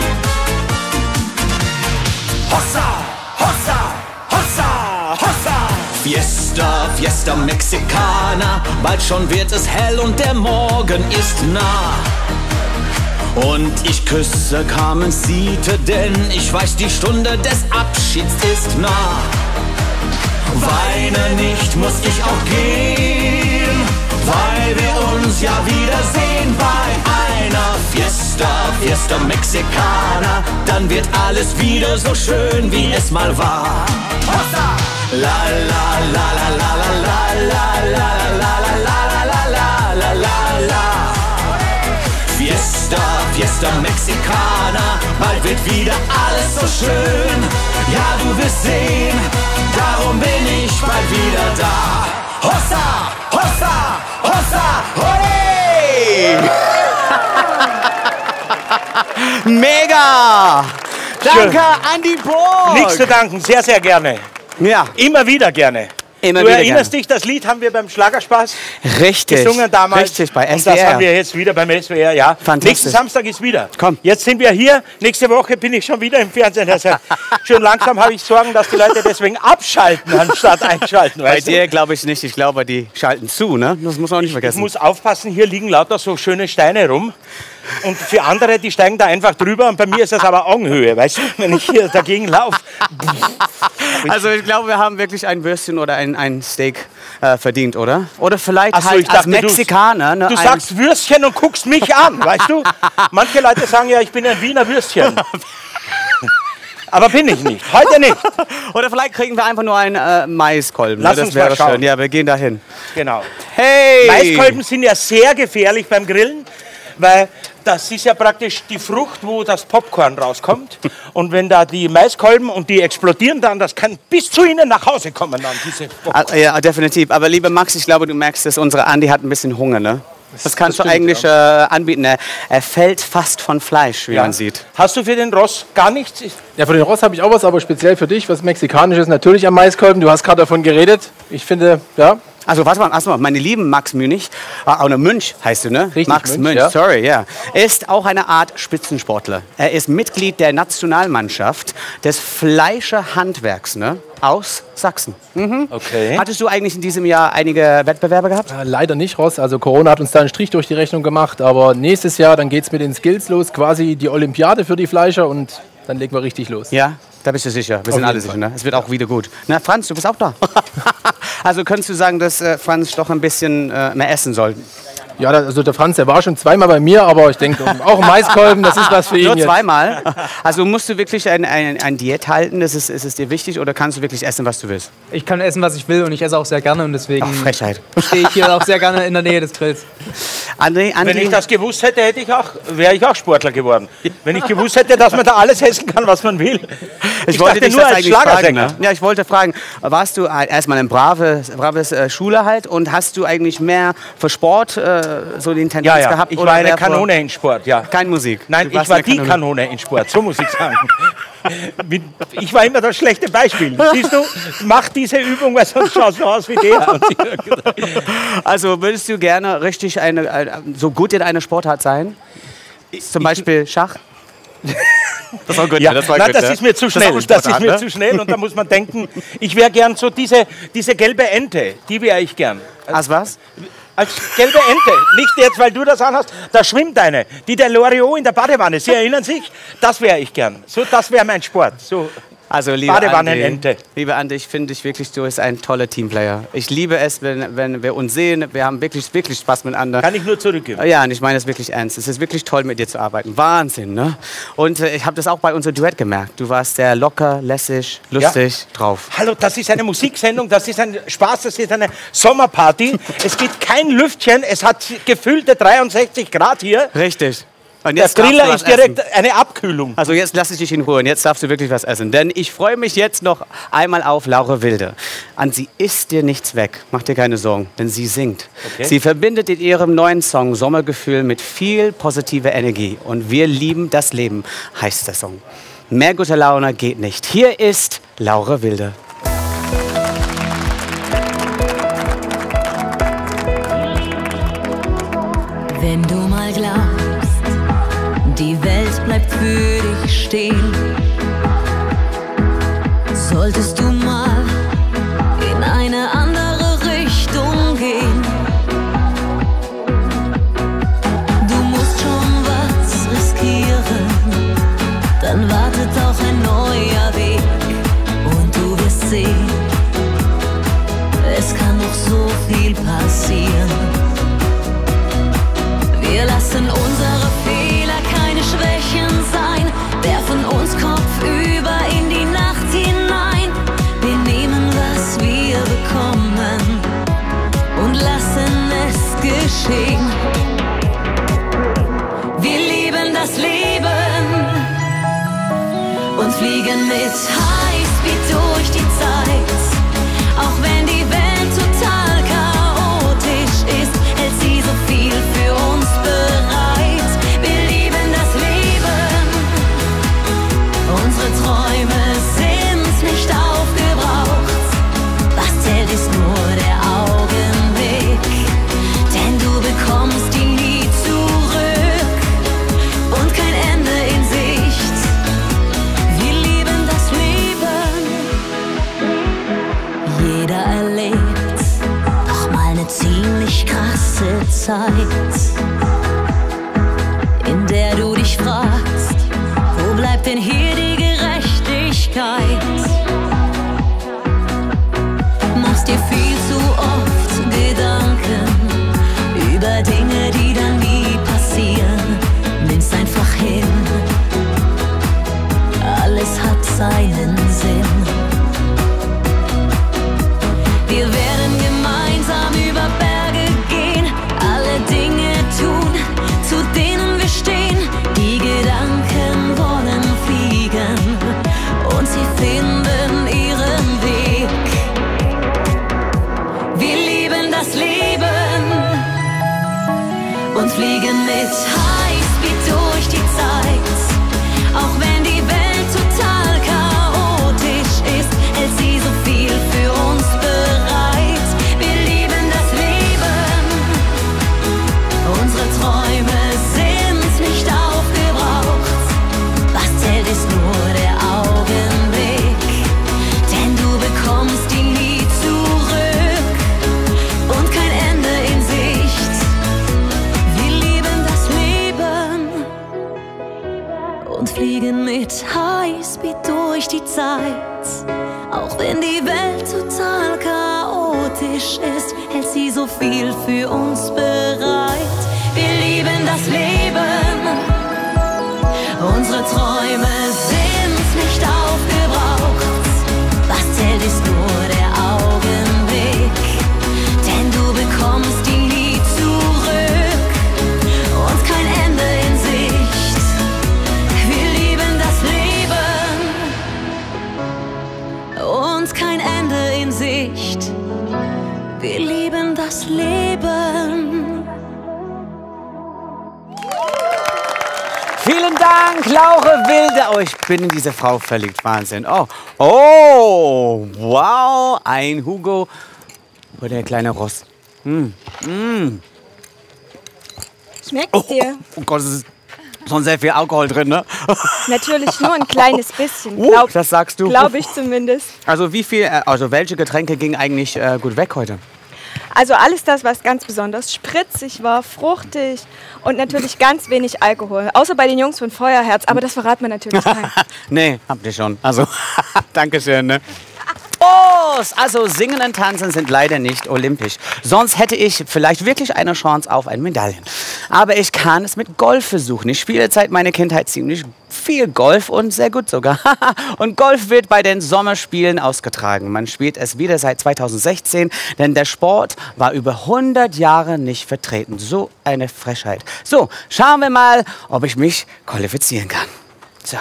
Hossa, Hossa, Hossa, Hossa. Fiesta, Fiesta Mexicana, bald schon wird es hell und der Morgen ist nah. Und ich küsse Carmencita, denn ich weiß, die Stunde des Abschieds ist nah. Weine nicht, muss ich auch gehen, weil wir uns ja wiedersehen bei einer Fiesta, Fiesta Mexicana. Dann wird alles wieder so schön, wie es mal war. La la la la la la la la la la la la la la la. Fiesta, Fiesta Mexicana, bald wird wieder alles so schön. Ja, du wirst sehen, darum bin ich bald wieder da. Hossa, Hossa, Hossa, hey! Mega! Danke, Schön. Andi Burg! Nichts zu danken, sehr, sehr gerne. Ja. Immer wieder gerne. Immer du wieder erinnerst gerne. dich, das Lied haben wir beim Schlagerspaß Richtig. gesungen damals. Richtig, bei Und SWR. das haben wir jetzt wieder beim SWR, ja. Fantastisch. Nächsten Samstag ist wieder. Komm. Jetzt sind wir hier, nächste Woche bin ich schon wieder im Fernsehen. Also schön langsam habe ich Sorgen, dass die Leute deswegen abschalten, anstatt einschalten. Bei Weißt du? dir glaube ich nicht. Ich glaube, die schalten zu, ne? Das muss man auch nicht Ich vergessen. muss aufpassen, hier liegen lauter so schöne Steine rum. Und für andere, die steigen da einfach drüber. Und bei mir ist das aber Augenhöhe, weißt du? Wenn ich hier dagegen laufe. Also ich glaube, wir haben wirklich ein Würstchen oder ein Steak verdient, oder? Oder vielleicht Ach so, halt ich dachte, als Mexikaner. Ne, Du sagst Würstchen und guckst mich an, weißt du? Manche Leute sagen ja, ich bin ein Wiener Würstchen. Aber bin ich nicht. Heute nicht. Oder vielleicht kriegen wir einfach nur einen Maiskolben. Lass ne? uns Das wäre mal schauen. schön. Ja, wir gehen dahin. Genau. Hey! Maiskolben sind ja sehr gefährlich beim Grillen, weil das ist ja praktisch die Frucht, wo das Popcorn rauskommt. Und wenn da die Maiskolben und die explodieren dann, das kann bis zu Ihnen nach Hause kommen dann, diese Popcorn. Ja, definitiv. Aber lieber Max, ich glaube, du merkst es, unsere Andi hat ein bisschen Hunger, ne? Das kannst du stimmt, eigentlich anbieten. Er fällt fast von Fleisch, wie man sieht. Hast du für den Ross gar nichts? Ja, für den Ross habe ich auch was, aber speziell für dich, was Mexikanisches, natürlich am Maiskolben. Du hast gerade davon geredet. Ich finde, ja. Also, warte mal, meine lieben Max Münch, oder Münch heißt du, ne? Richtig, Max Münch, Münch, ja. sorry, ja. Ist auch eine Art Spitzensportler. Er ist Mitglied der Nationalmannschaft des Fleischerhandwerks, ne? Aus Sachsen. Mhm. Okay. Hattest du eigentlich in diesem Jahr einige Wettbewerbe gehabt? Leider nicht, Ross. Also Corona hat uns da einen Strich durch die Rechnung gemacht. Aber nächstes Jahr, dann geht es mit den Skills los. Quasi die Olympiade für die Fleischer und dann legen wir richtig los. Ja, da bist du sicher. Wir sind alle sicher, ne? Es wird auch wieder gut. Na, Franz, du bist auch da. Also könntest du sagen, dass Franz doch ein bisschen mehr essen soll? Ja, also der Franz, der war schon zweimal bei mir, aber ich denke, auch ein Maiskolben, das ist was für ihn Nur jetzt. zweimal? Also musst du wirklich ein Diät halten? Ist es dir wichtig oder kannst du wirklich essen, was du willst? Ich kann essen, was ich will und ich esse auch sehr gerne und deswegen Frechheit. stehe ich hier auch sehr gerne in der Nähe des Grills. André, Wenn ich das gewusst hätte, wäre ich auch Sportler geworden. Wenn ich gewusst hätte, dass man da alles essen kann, was man will. Ich wollte dachte dich nur das als eigentlich fragen, Schlagersänger. ne? Ja, ich wollte fragen, warst du erstmal ein braves Schule halt und hast du eigentlich mehr für Sport so die Tendenz Ja, gehabt? ich oder war eine mehr für- Kanone in Sport, ja. Kein Musik? Nein, Du ich warst war eine die Kanone in Sport, so muss ich sagen. Ich war immer das schlechte Beispiel. Siehst du, mach diese Übung, weil sonst schaust du aus wie der. Also würdest du gerne richtig so gut in einer Sportart sein? Zum Beispiel Schach? Das war gut, Ja, das war nein, gut, das ne? ist mir zu Das schnell. ist auch Das ist Sportart, mir ne? zu schnell und da muss man denken, ich wäre gern so diese gelbe Ente, die wäre ich gern. Als was? Als gelbe Ente. Nicht jetzt, weil du das anhast, da schwimmt eine. Die der Loriot in der Badewanne, Sie erinnern sich? Das wäre ich gern. So, das wäre mein Sport. So. Also, Badewannenente. Liebe Andi, ich finde dich wirklich, du bist ein toller Teamplayer. Ich liebe es, wenn wir uns sehen. Wir haben wirklich Spaß miteinander. Kann ich nur zurückgeben. Ja, und ich meine es wirklich ernst. Es ist wirklich toll, mit dir zu arbeiten. Wahnsinn, ne? Und ich habe das auch bei unserem Duett gemerkt. Du warst sehr locker, lässig, lustig drauf. Hallo, das ist eine Musiksendung, das ist ein Spaß, das ist eine Sommerparty. Es gibt kein Lüftchen, es hat gefühlte 63 Grad hier. Richtig. Und Der jetzt darfst du Griller was ist direkt essen. eine Abkühlung. Also jetzt lass ich dich in Ruhe und jetzt darfst du wirklich was essen. Denn ich freue mich jetzt noch einmal auf Laura Wilde. An sie ist dir nichts weg. Mach dir keine Sorgen, denn sie singt. Okay. Sie verbindet in ihrem neuen Song Sommergefühl mit viel positiver Energie. Und wir lieben das Leben, heißt der Song. Mehr gute Laune geht nicht. Hier ist Laura Wilde. Wenn du mal glaubst, die Welt bleibt für dich stehen, solltest du mal in eine andere Richtung gehen. Du musst schon was riskieren, dann wartet auch ein neuer Weg und du wirst sehen, es kann noch so viel passieren. Wir lassen unsere Fehler keine Schwächen sein, werfen uns kopfüber in die Nacht hinein. Wir nehmen, was wir bekommen und lassen es geschehen. Wir lieben das Leben und fliegen mit Highspeed durch die Zeit. Auch wenn die Welt total chaotisch ist, hält sie so viel für uns bereit. Wir lieben das Leben, unsere Träume sind nicht aufgebraucht. Was zählt ist nur der Augenblick, denn du bekommst ihn nie zurück und kein Ende in Sicht. Wir lieben das Leben. Jeder erlebt doch mal eine ziemlich krasse Zeit, in der du dich fragst, wo bleibt denn hier die Gerechtigkeit? Machst dir viel zu oft Gedanken über Dinge, die dann nie passieren. Nimm's einfach hin, alles hat seinen Sinn. Wir werden gemeinsam über Berge gehen, alle Dinge tun, zu denen wir stehen. Die Gedanken wollen fliegen und sie finden ihren Weg. Wir lieben das Leben und fliegen mit Highspeed durch die Zeit. Auch wenn die Welt total chaotisch ist, hält sie so viel für uns bereit. Wir lieben das Leben, unsere Träume sind nicht aufgebraucht. Was zählt ist nur der Augenblick, denn du bekommst ihn nie zurück und kein Ende in Sicht. Wir lieben das Leben und fliegen mit Highspeed durch die Zeit. Auch wenn die Welt total chaotisch ist, hält sie so viel für uns bereit. Wir lieben das Leben, unsere Träume sind nicht aufgebraucht. Was zählt ist nur der Augenblick, denn du bekommst ihn nie zurück und kein Ende in Sicht. Wir lieben das Leben und kein Ende in Sicht. Wir lieben das Leben. Vielen Dank, Laura Wilde. Oh, ich bin in diese Frau verliebt. Wahnsinn. Oh, wow. Ein Hugo oder der kleine Ross. Schmeckt's dir? Oh Gott, es ist schon sehr viel Alkohol drin, ne? Natürlich nur ein kleines bisschen. Das sagst du. Glaube ich zumindest. Also welche Getränke gingen eigentlich gut weg heute? Also alles das, was ganz besonders spritzig war, fruchtig und natürlich ganz wenig Alkohol. Außer bei den Jungs von Feuerherz, aber das verraten wir natürlich keinem. Nee, habt ihr schon. Also, Dankeschön, ne? Prost! Also Singen und Tanzen sind leider nicht olympisch. Sonst hätte ich vielleicht wirklich eine Chance auf eine Medaille. Aber ich kann es mit Golf versuchen. Ich spiele seit meiner Kindheit ziemlich viel Golf und sehr gut sogar. Und Golf wird bei den Sommerspielen ausgetragen. Man spielt es wieder seit 2016, denn der Sport war über 100 Jahre nicht vertreten. So eine Frechheit. So, schauen wir mal, ob ich mich qualifizieren kann. So.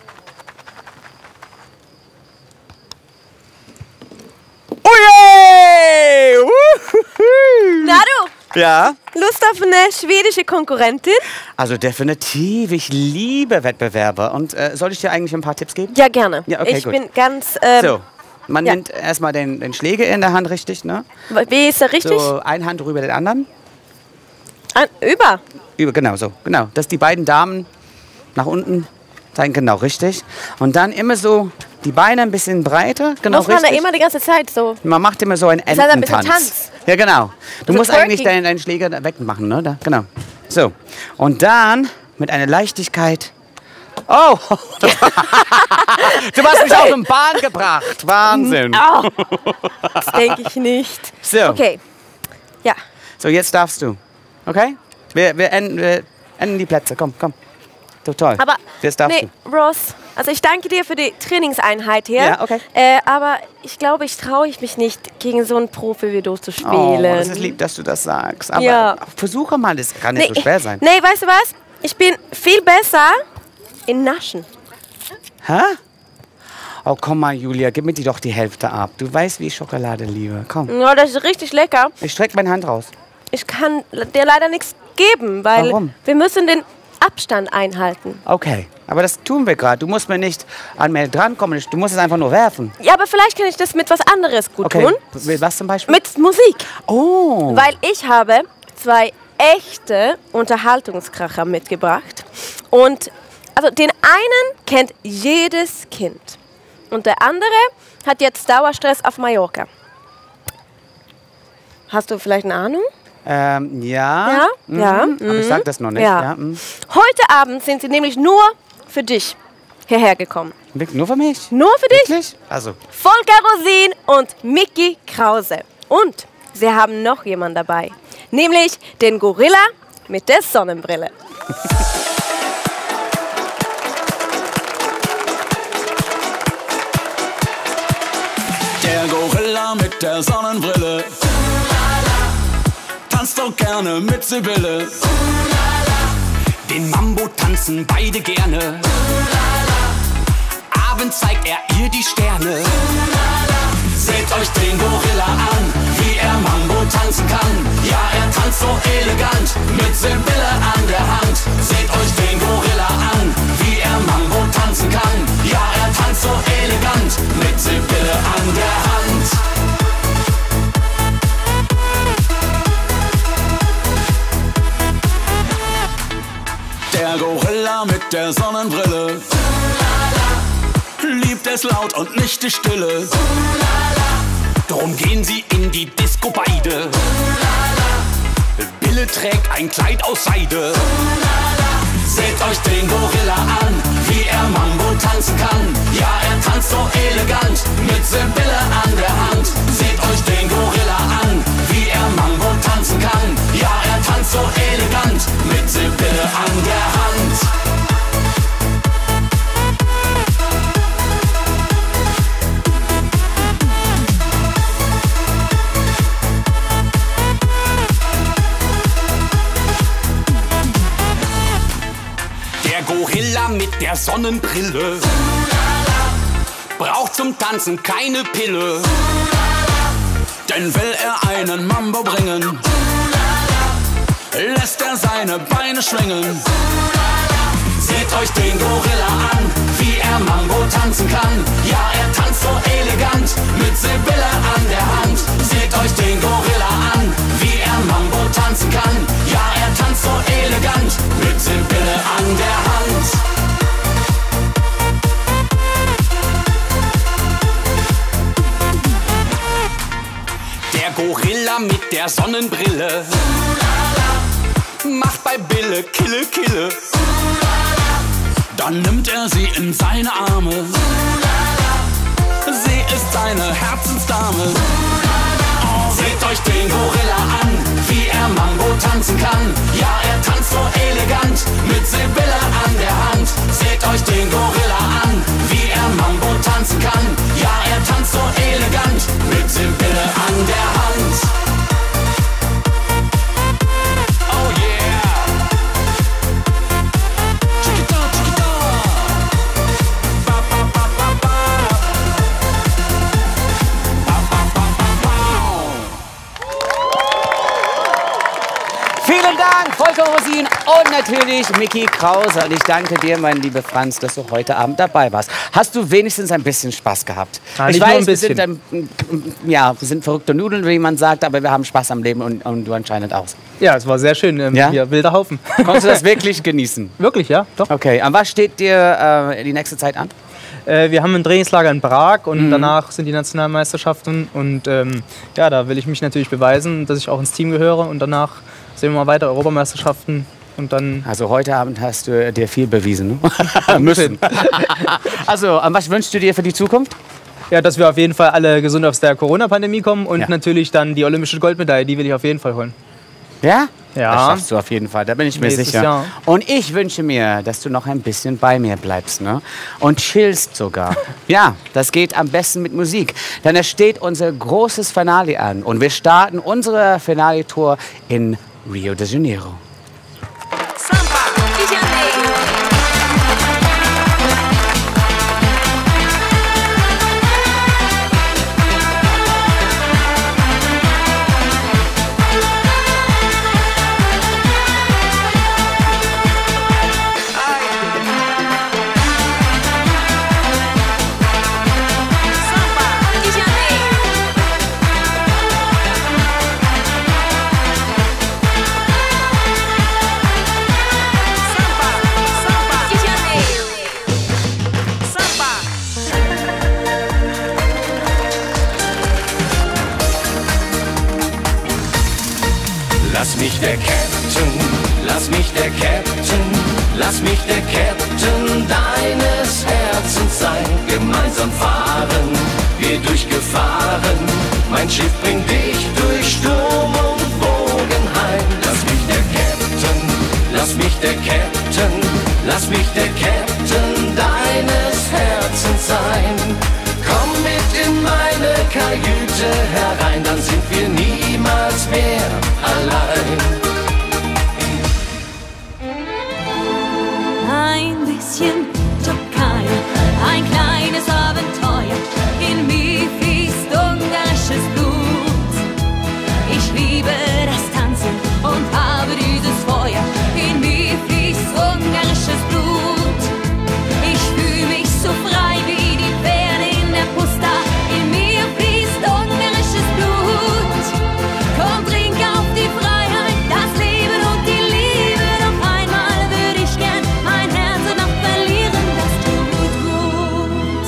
Uje! Na du, Ja? Lust auf eine schwedische Konkurrentin? Also definitiv, ich liebe Wettbewerbe. Und soll ich dir eigentlich ein paar Tipps geben? Ja, gerne. Ja, okay, ich gut. bin ganz... So, man ja. nimmt erstmal den Schläger in der Hand, richtig, ne? Wie ist er richtig? So, eine Hand rüber den anderen. Über? Genau, so, genau. Dass die beiden Damen nach unten zeigen, genau, richtig. Und dann immer so die Beine ein bisschen breiter, genau, Muss man richtig. da immer die ganze Zeit so... Man macht immer so einen Das ist halt ein bisschen Ententanz. Tanz. Ja, genau. Du So musst eigentlich twerking. deinen Schläger da wegmachen, ne? Da, genau. So. Und dann mit einer Leichtigkeit. Oh! Du hast mich auf den Bahn gebracht. Wahnsinn. Oh, das denke ich nicht. So. Okay. Ja. So, jetzt darfst du. Okay? Wir enden die Plätze. Komm, komm. So toll. Aber, jetzt darfst nee, Ross, also ich danke dir für die Trainingseinheit hier. Ja, okay. Aber ich glaube, ich traue mich nicht, gegen so einen Profi wie du zu du. spielen. Oh, das ist lieb, dass du das sagst. Aber Ja. versuche mal, das kann nicht so schwer sein. Nee, weißt du was? Ich bin viel besser in Naschen. Hä? Oh, komm mal, Julia, gib mir die doch die Hälfte ab. Du weißt, wie ich Schokolade liebe. Komm. Ja, das ist richtig lecker. Ich strecke meine Hand raus. Ich kann dir leider nichts geben, weil Warum? wir müssen den Abstand einhalten. Okay, aber das tun wir gerade. Du musst mir nicht an mir drankommen. Du musst es einfach nur werfen. Ja, aber vielleicht kann ich das mit was anderes gut Okay, tun. mit was zum Beispiel? Mit Musik. Oh. Weil ich habe 2 echte Unterhaltungskracher mitgebracht. Und also den einen kennt jedes Kind. Und der andere hat jetzt Dauerstress auf Mallorca. Hast du vielleicht eine Ahnung? Ja. Ja? Ja. Aber ich sag das noch nicht. Ja. Ja. Heute Abend sind sie nämlich nur für dich hierher gekommen. Nur für mich? Nur für dich? Wirklich? Also, Volker Rosin und Mickey Krause. Und sie haben noch jemanden dabei. Nämlich den Gorilla mit der Sonnenbrille. Der Gorilla mit der Sonnenbrille tanzt doch gerne mit Sibylle. Den Mambo tanzen beide gerne. Abends zeigt er ihr die Sterne. Seht euch den Gorilla an, wie er Mambo tanzen kann. Ja, er tanzt so elegant, mit Sibylle an der Hand. Seht euch den Gorilla an, wie er Mambo tanzen kann. Ja, er tanzt so elegant, mit Sibylle an der Hand. Der Gorilla mit der Sonnenbrille liebt es laut und nicht die Stille. Drum gehen sie in die Disco beide. Bille trägt ein Kleid aus Seide. Seht euch den Gorilla an, wie er Mambo tanzen kann. Ja, er tanzt so elegant, mit Sibylle an der Hand. Seht euch den Gorilla an, wie er Mambo tanzen kann. Ja, er tanzt so elegant, mit Sibylle an der Hand. Der Gorilla mit der Sonnenbrille braucht zum Tanzen keine Pille. Denn will er einen Mambo bringen, lässt er seine Beine schwingen. Seht euch den Gorilla an, wie er Mambo tanzen kann. Ja, er tanzt so elegant, mit Sibylle an der Hand. Seht euch den Gorilla an, wie er Mambo tanzen kann. Ja, er tanzt so elegant, mit Sibylle an der Hand. Der Gorilla mit der Sonnenbrille macht bei Bille Kille Kille. Dann nimmt er sie in seine Arme. Sie ist seine Herzensdame. Oh, seht euch den Gorilla an, wie er Mambo tanzen kann. Ja, er tanzt so elegant, mit Sibylle an der Hand. Seht euch den Gorilla an, wie er Mambo tanzen kann. Ja, er tanzt so elegant, mit Sibylle an der Hand. Oh yeah. Chiquita, chiquita. Ba, ba, ba, ba, ba. Ba, ba, ba, ba, ba. Vielen Dank, Volker Rosin und natürlich Micky Krause. Und ich danke dir, mein lieber Franz, dass du heute Abend dabei warst. Hast du wenigstens ein bisschen Spaß gehabt? Ja, ich nicht nur weiß, ein bisschen. wir sind verrückte Nudeln, wie man sagt, aber wir haben Spaß am Leben und du anscheinend auch. Ja, es war sehr schön. Ja? Hier, wilder Haufen. Konntest du das wirklich genießen? Wirklich, ja, doch. Okay, an was steht dir die nächste Zeit an? Wir haben ein Trainingslager in Prag und danach sind die Nationalmeisterschaften. Und ja, da will ich mich natürlich beweisen, dass ich auch ins Team gehöre. Und danach sehen wir mal weiter Europameisterschaften. Und dann also heute Abend hast du dir viel bewiesen, ne? Müssen. Also, an was wünschst du dir für die Zukunft? Ja, dass wir auf jeden Fall alle gesund aus der Corona-Pandemie kommen und natürlich dann die olympische Goldmedaille, die will ich auf jeden Fall holen. Ja? Ja. Das schaffst du auf jeden Fall, da bin ich mir Nächstes sicher. Jahr. Und ich wünsche mir, dass du noch ein bisschen bei mir bleibst, ne? Und chillst sogar. Ja, das geht am besten mit Musik. Denn es steht unser großes Finale an und wir starten unsere Finale-Tour in Rio de Janeiro. Lass mich der Captain, lass mich der Captain, lass mich der Captain deines Herzens sein. Gemeinsam fahren wir durch Gefahren, mein Schiff bringt dich durch Sturm und Wogen heim. Lass mich der Captain, lass mich der Captain, lass mich der Captain deines Herzens sein. Komm mit in meine Kajüte herein, dann sind wir niemals mehr allein. Ein bisschen Türkei, ein kleines Abenteuer, in mir fließt ungarisches Blut. Ich liebe das Tanzen und habe dieses Feuer, in mir fließt ungarisches Blut. Ich fühle mich so frei wie die Pferde in der Pusta, in mir fließt ungarisches Blut. Komm, trink auf die Freiheit, das Leben und die Liebe. Noch einmal würde ich gern mein Herz noch verlieren, das tut gut.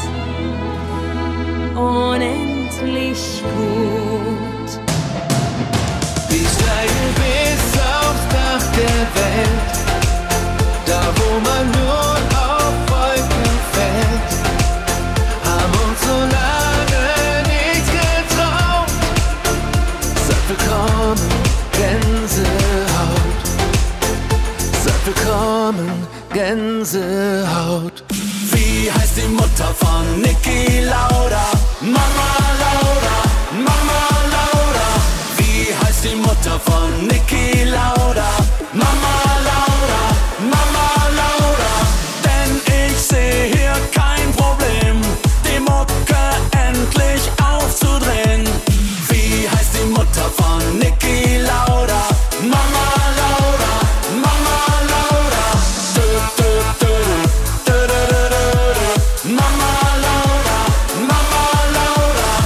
Unendlich gut. Ich steige bis aufs Dach der Welt, da wo man nur auf Wolken fällt. Haben uns so lange nicht getraut. Sag willkommen, Gänsehaut. Sag willkommen, Gänsehaut. Wie heißt die Mutter von Niki Lauda? Mama Lauda, Mama Lauda. Wie heißt die Mutter von Niki Lauda? Mama Lauda, Mama Lauda. Denn ich sehe hier kein Problem, die Mucke endlich aufzudrehen. Wie heißt die Mutter von Niki Lauda? Mama Lauda, Mama Lauda. Dö, dö, dö, dö, dö, dö, dö, dö. Mama Lauda, Mama Lauda.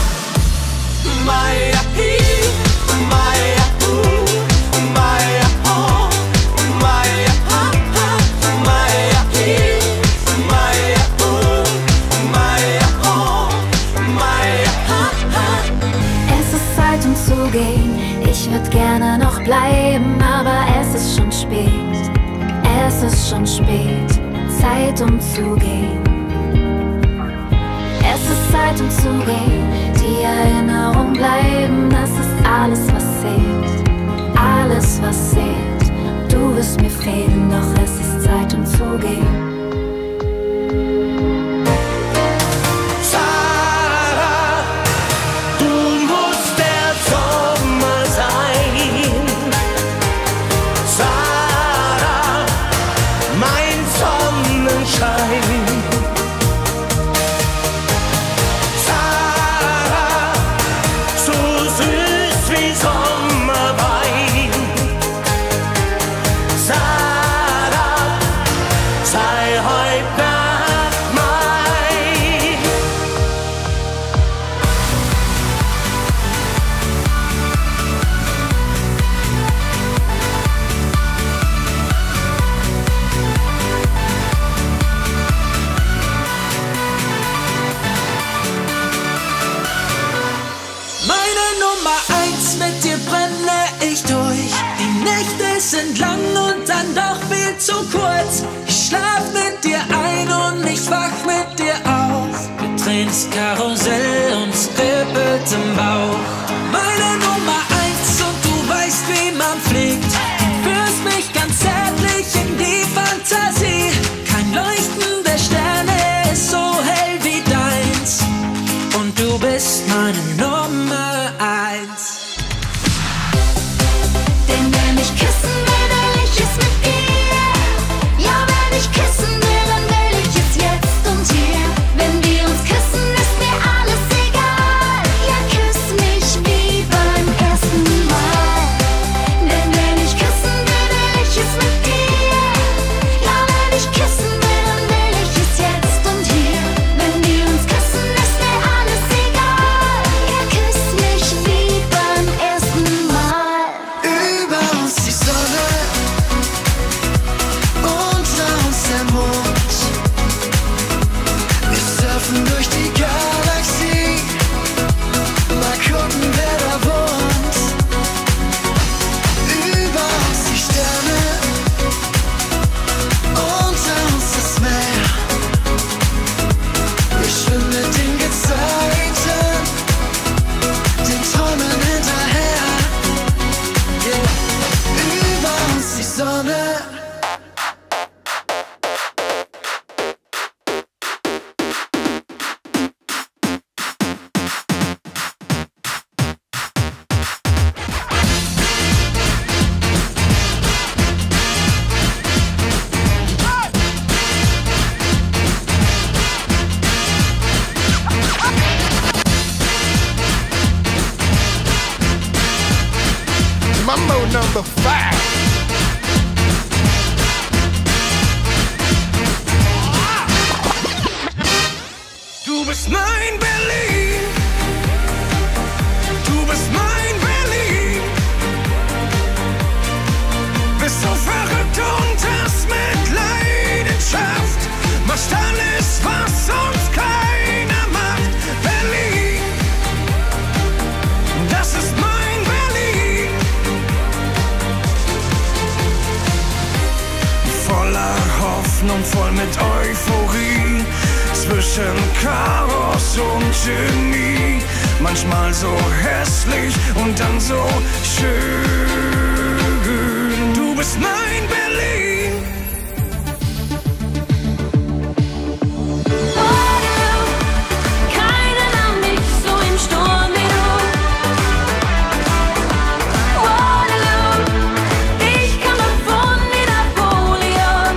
zugehen. Ich würd gerne noch bleiben, aber es ist schon spät. Es ist schon spät, Zeit zu gehen. Es ist Zeit zu gehen, die Erinnerungen bleiben. Das ist alles, was zählt, alles, was zählt. Du wirst mir fehlen, doch es ist Zeit zu gehen. Sind lang und dann doch viel zu kurz. Ich schlaf mit dir ein und ich wach mit dir auf. Wir drehen das Karussell und es kribbelt im Bauch. Meine Nummer 1 und du weißt, wie man fliegt. Du führst mich ganz zärtlich in die Fantasie. Kein Leuchten der Sterne ist so hell wie deins. Und du bist meine Nummer 1. Denn wenn ich küssen will, will ich es mit dir. Ja, wenn ich küssen will, dann will ich es jetzt und hier. Wenn wir uns küssen, ist mir alles egal. Ja, küss mich wie beim ersten Mal. Denn wenn ich küssen will, will ich es mit dir. Ja, wenn ich küssen will, dann will ich es jetzt und hier. Wenn wir uns küssen, ist mir alles egal. Ja, küss mich wie beim ersten Mal. Über uns die Sonne, unter uns der Mond. Wir surfen durch die Galaxie, mal gucken, wer da wohnt. Über uns die Sterne, unter uns das Meer. Wir schwimmen mit den Gezeiten, den Träumen hinterher. Über uns die Sonne. Mambo number 5. Du bist mein Berlin. Du bist mein Berlin. Bist so verrückt und hast mit Leidenschaft. Machst alles, was uns keiner macht. Berlin, das ist mein Berlin. Voller Hoffnung, voll mit Euphorie. Zwischen Chaos und Genie. Manchmal so hässlich und dann so schön. Du bist mein Berlin. Keiner nahm mich so im Sturm wie du. Waterloo, ich kam davon wie Napoleon.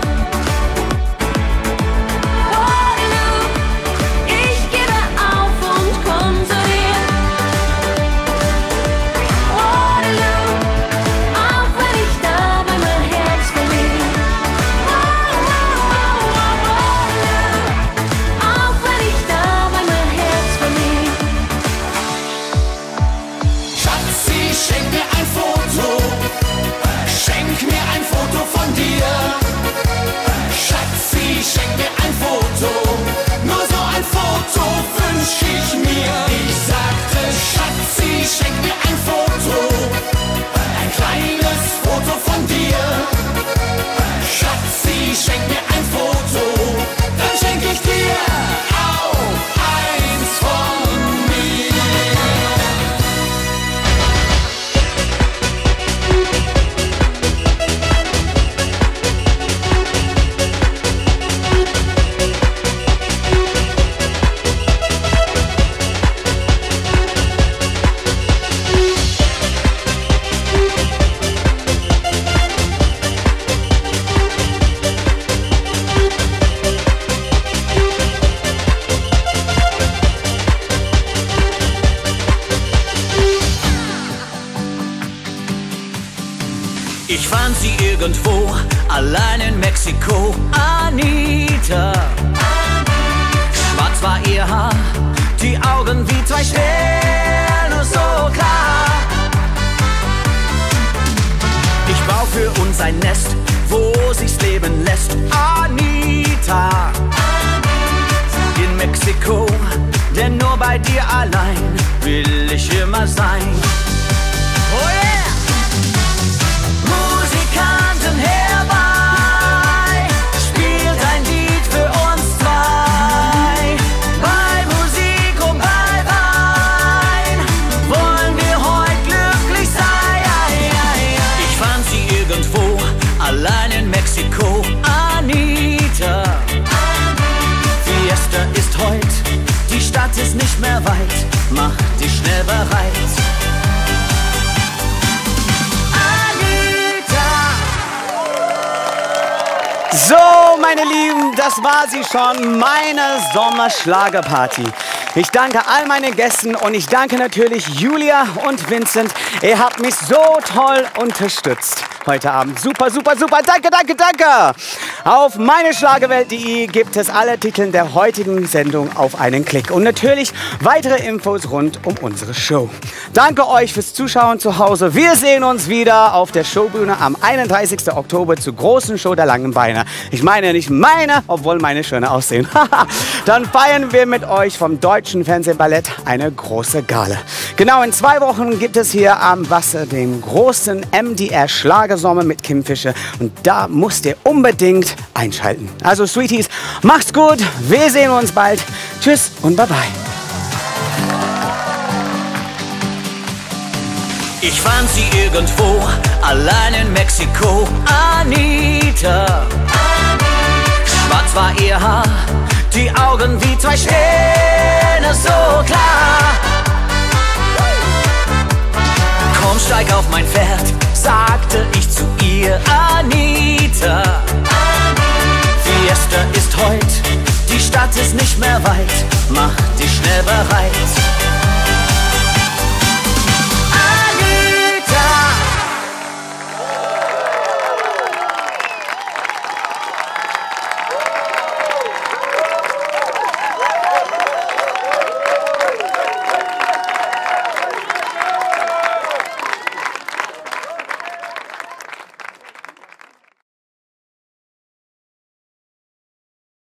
Waterloo, ich gebe auf und komm zu dir. Waterloo, auch wenn ich dabei mein Herz verliere. Auch wenn ich dabei mein Herz verliere. Schatzi, schenk mir ein Foto. Schenk mir ein Foto von dir. Schatzi, schenk mir ein Foto. Nur so ein Foto wünsch ich mir. Ich sagte, Schatzi, schenk mir ein Foto. Ich fand sie irgendwo, allein in Mexiko. Anita. Schwarz war ihr Haar, die Augen wie zwei Sterne, so klar. Ich bau für uns ein Nest, wo sich's leben lässt. Anita. In Mexiko, denn nur bei dir allein will ich immer sein. Oh yeah! Musikanten herbei, spielt ein Lied für uns zwei. Bei Musik und bei Wein wollen wir heute glücklich sein. Ich fand sie irgendwo, allein in Mexiko. Anita. Fiesta ist heute, die Stadt ist nicht mehr weit, mach dich schnell bereit. So, meine Lieben, das war sie schon, meine Sommerschlagerparty. Ich danke all meinen Gästen und ich danke natürlich Julia und Vincent. Ihr habt mich so toll unterstützt heute Abend. Super, super, super. Danke, danke, danke. Auf meineschlagerwelt.de gibt es alle Titel der heutigen Sendung auf einen Klick. Und natürlich weitere Infos rund um unsere Show. Danke euch fürs Zuschauen zu Hause. Wir sehen uns wieder auf der Showbühne am 31. Oktober zur großen Show der langen Beine. Ich meine nicht meine, obwohl meine schöner aussehen. Dann feiern wir mit euch vom Deutschen Fernsehballett eine große Gala. Genau in 2 Wochen gibt es hier am Wasser den großen MDR Schlagersommer mit Kim Fischer. Und da müsst ihr unbedingt einschalten. Also Sweeties, macht's gut. Wir sehen uns bald. Tschüss und bye bye. Ich fand sie irgendwo, allein in Mexiko. Anita. Schwarz war ihr Haar, die Augen wie zwei Sterne, so klar. Komm, steig auf mein Pferd, sagte ich zu ihr. Anita. Fiesta ist heut, die Stadt ist nicht mehr weit, mach dich schnell bereit.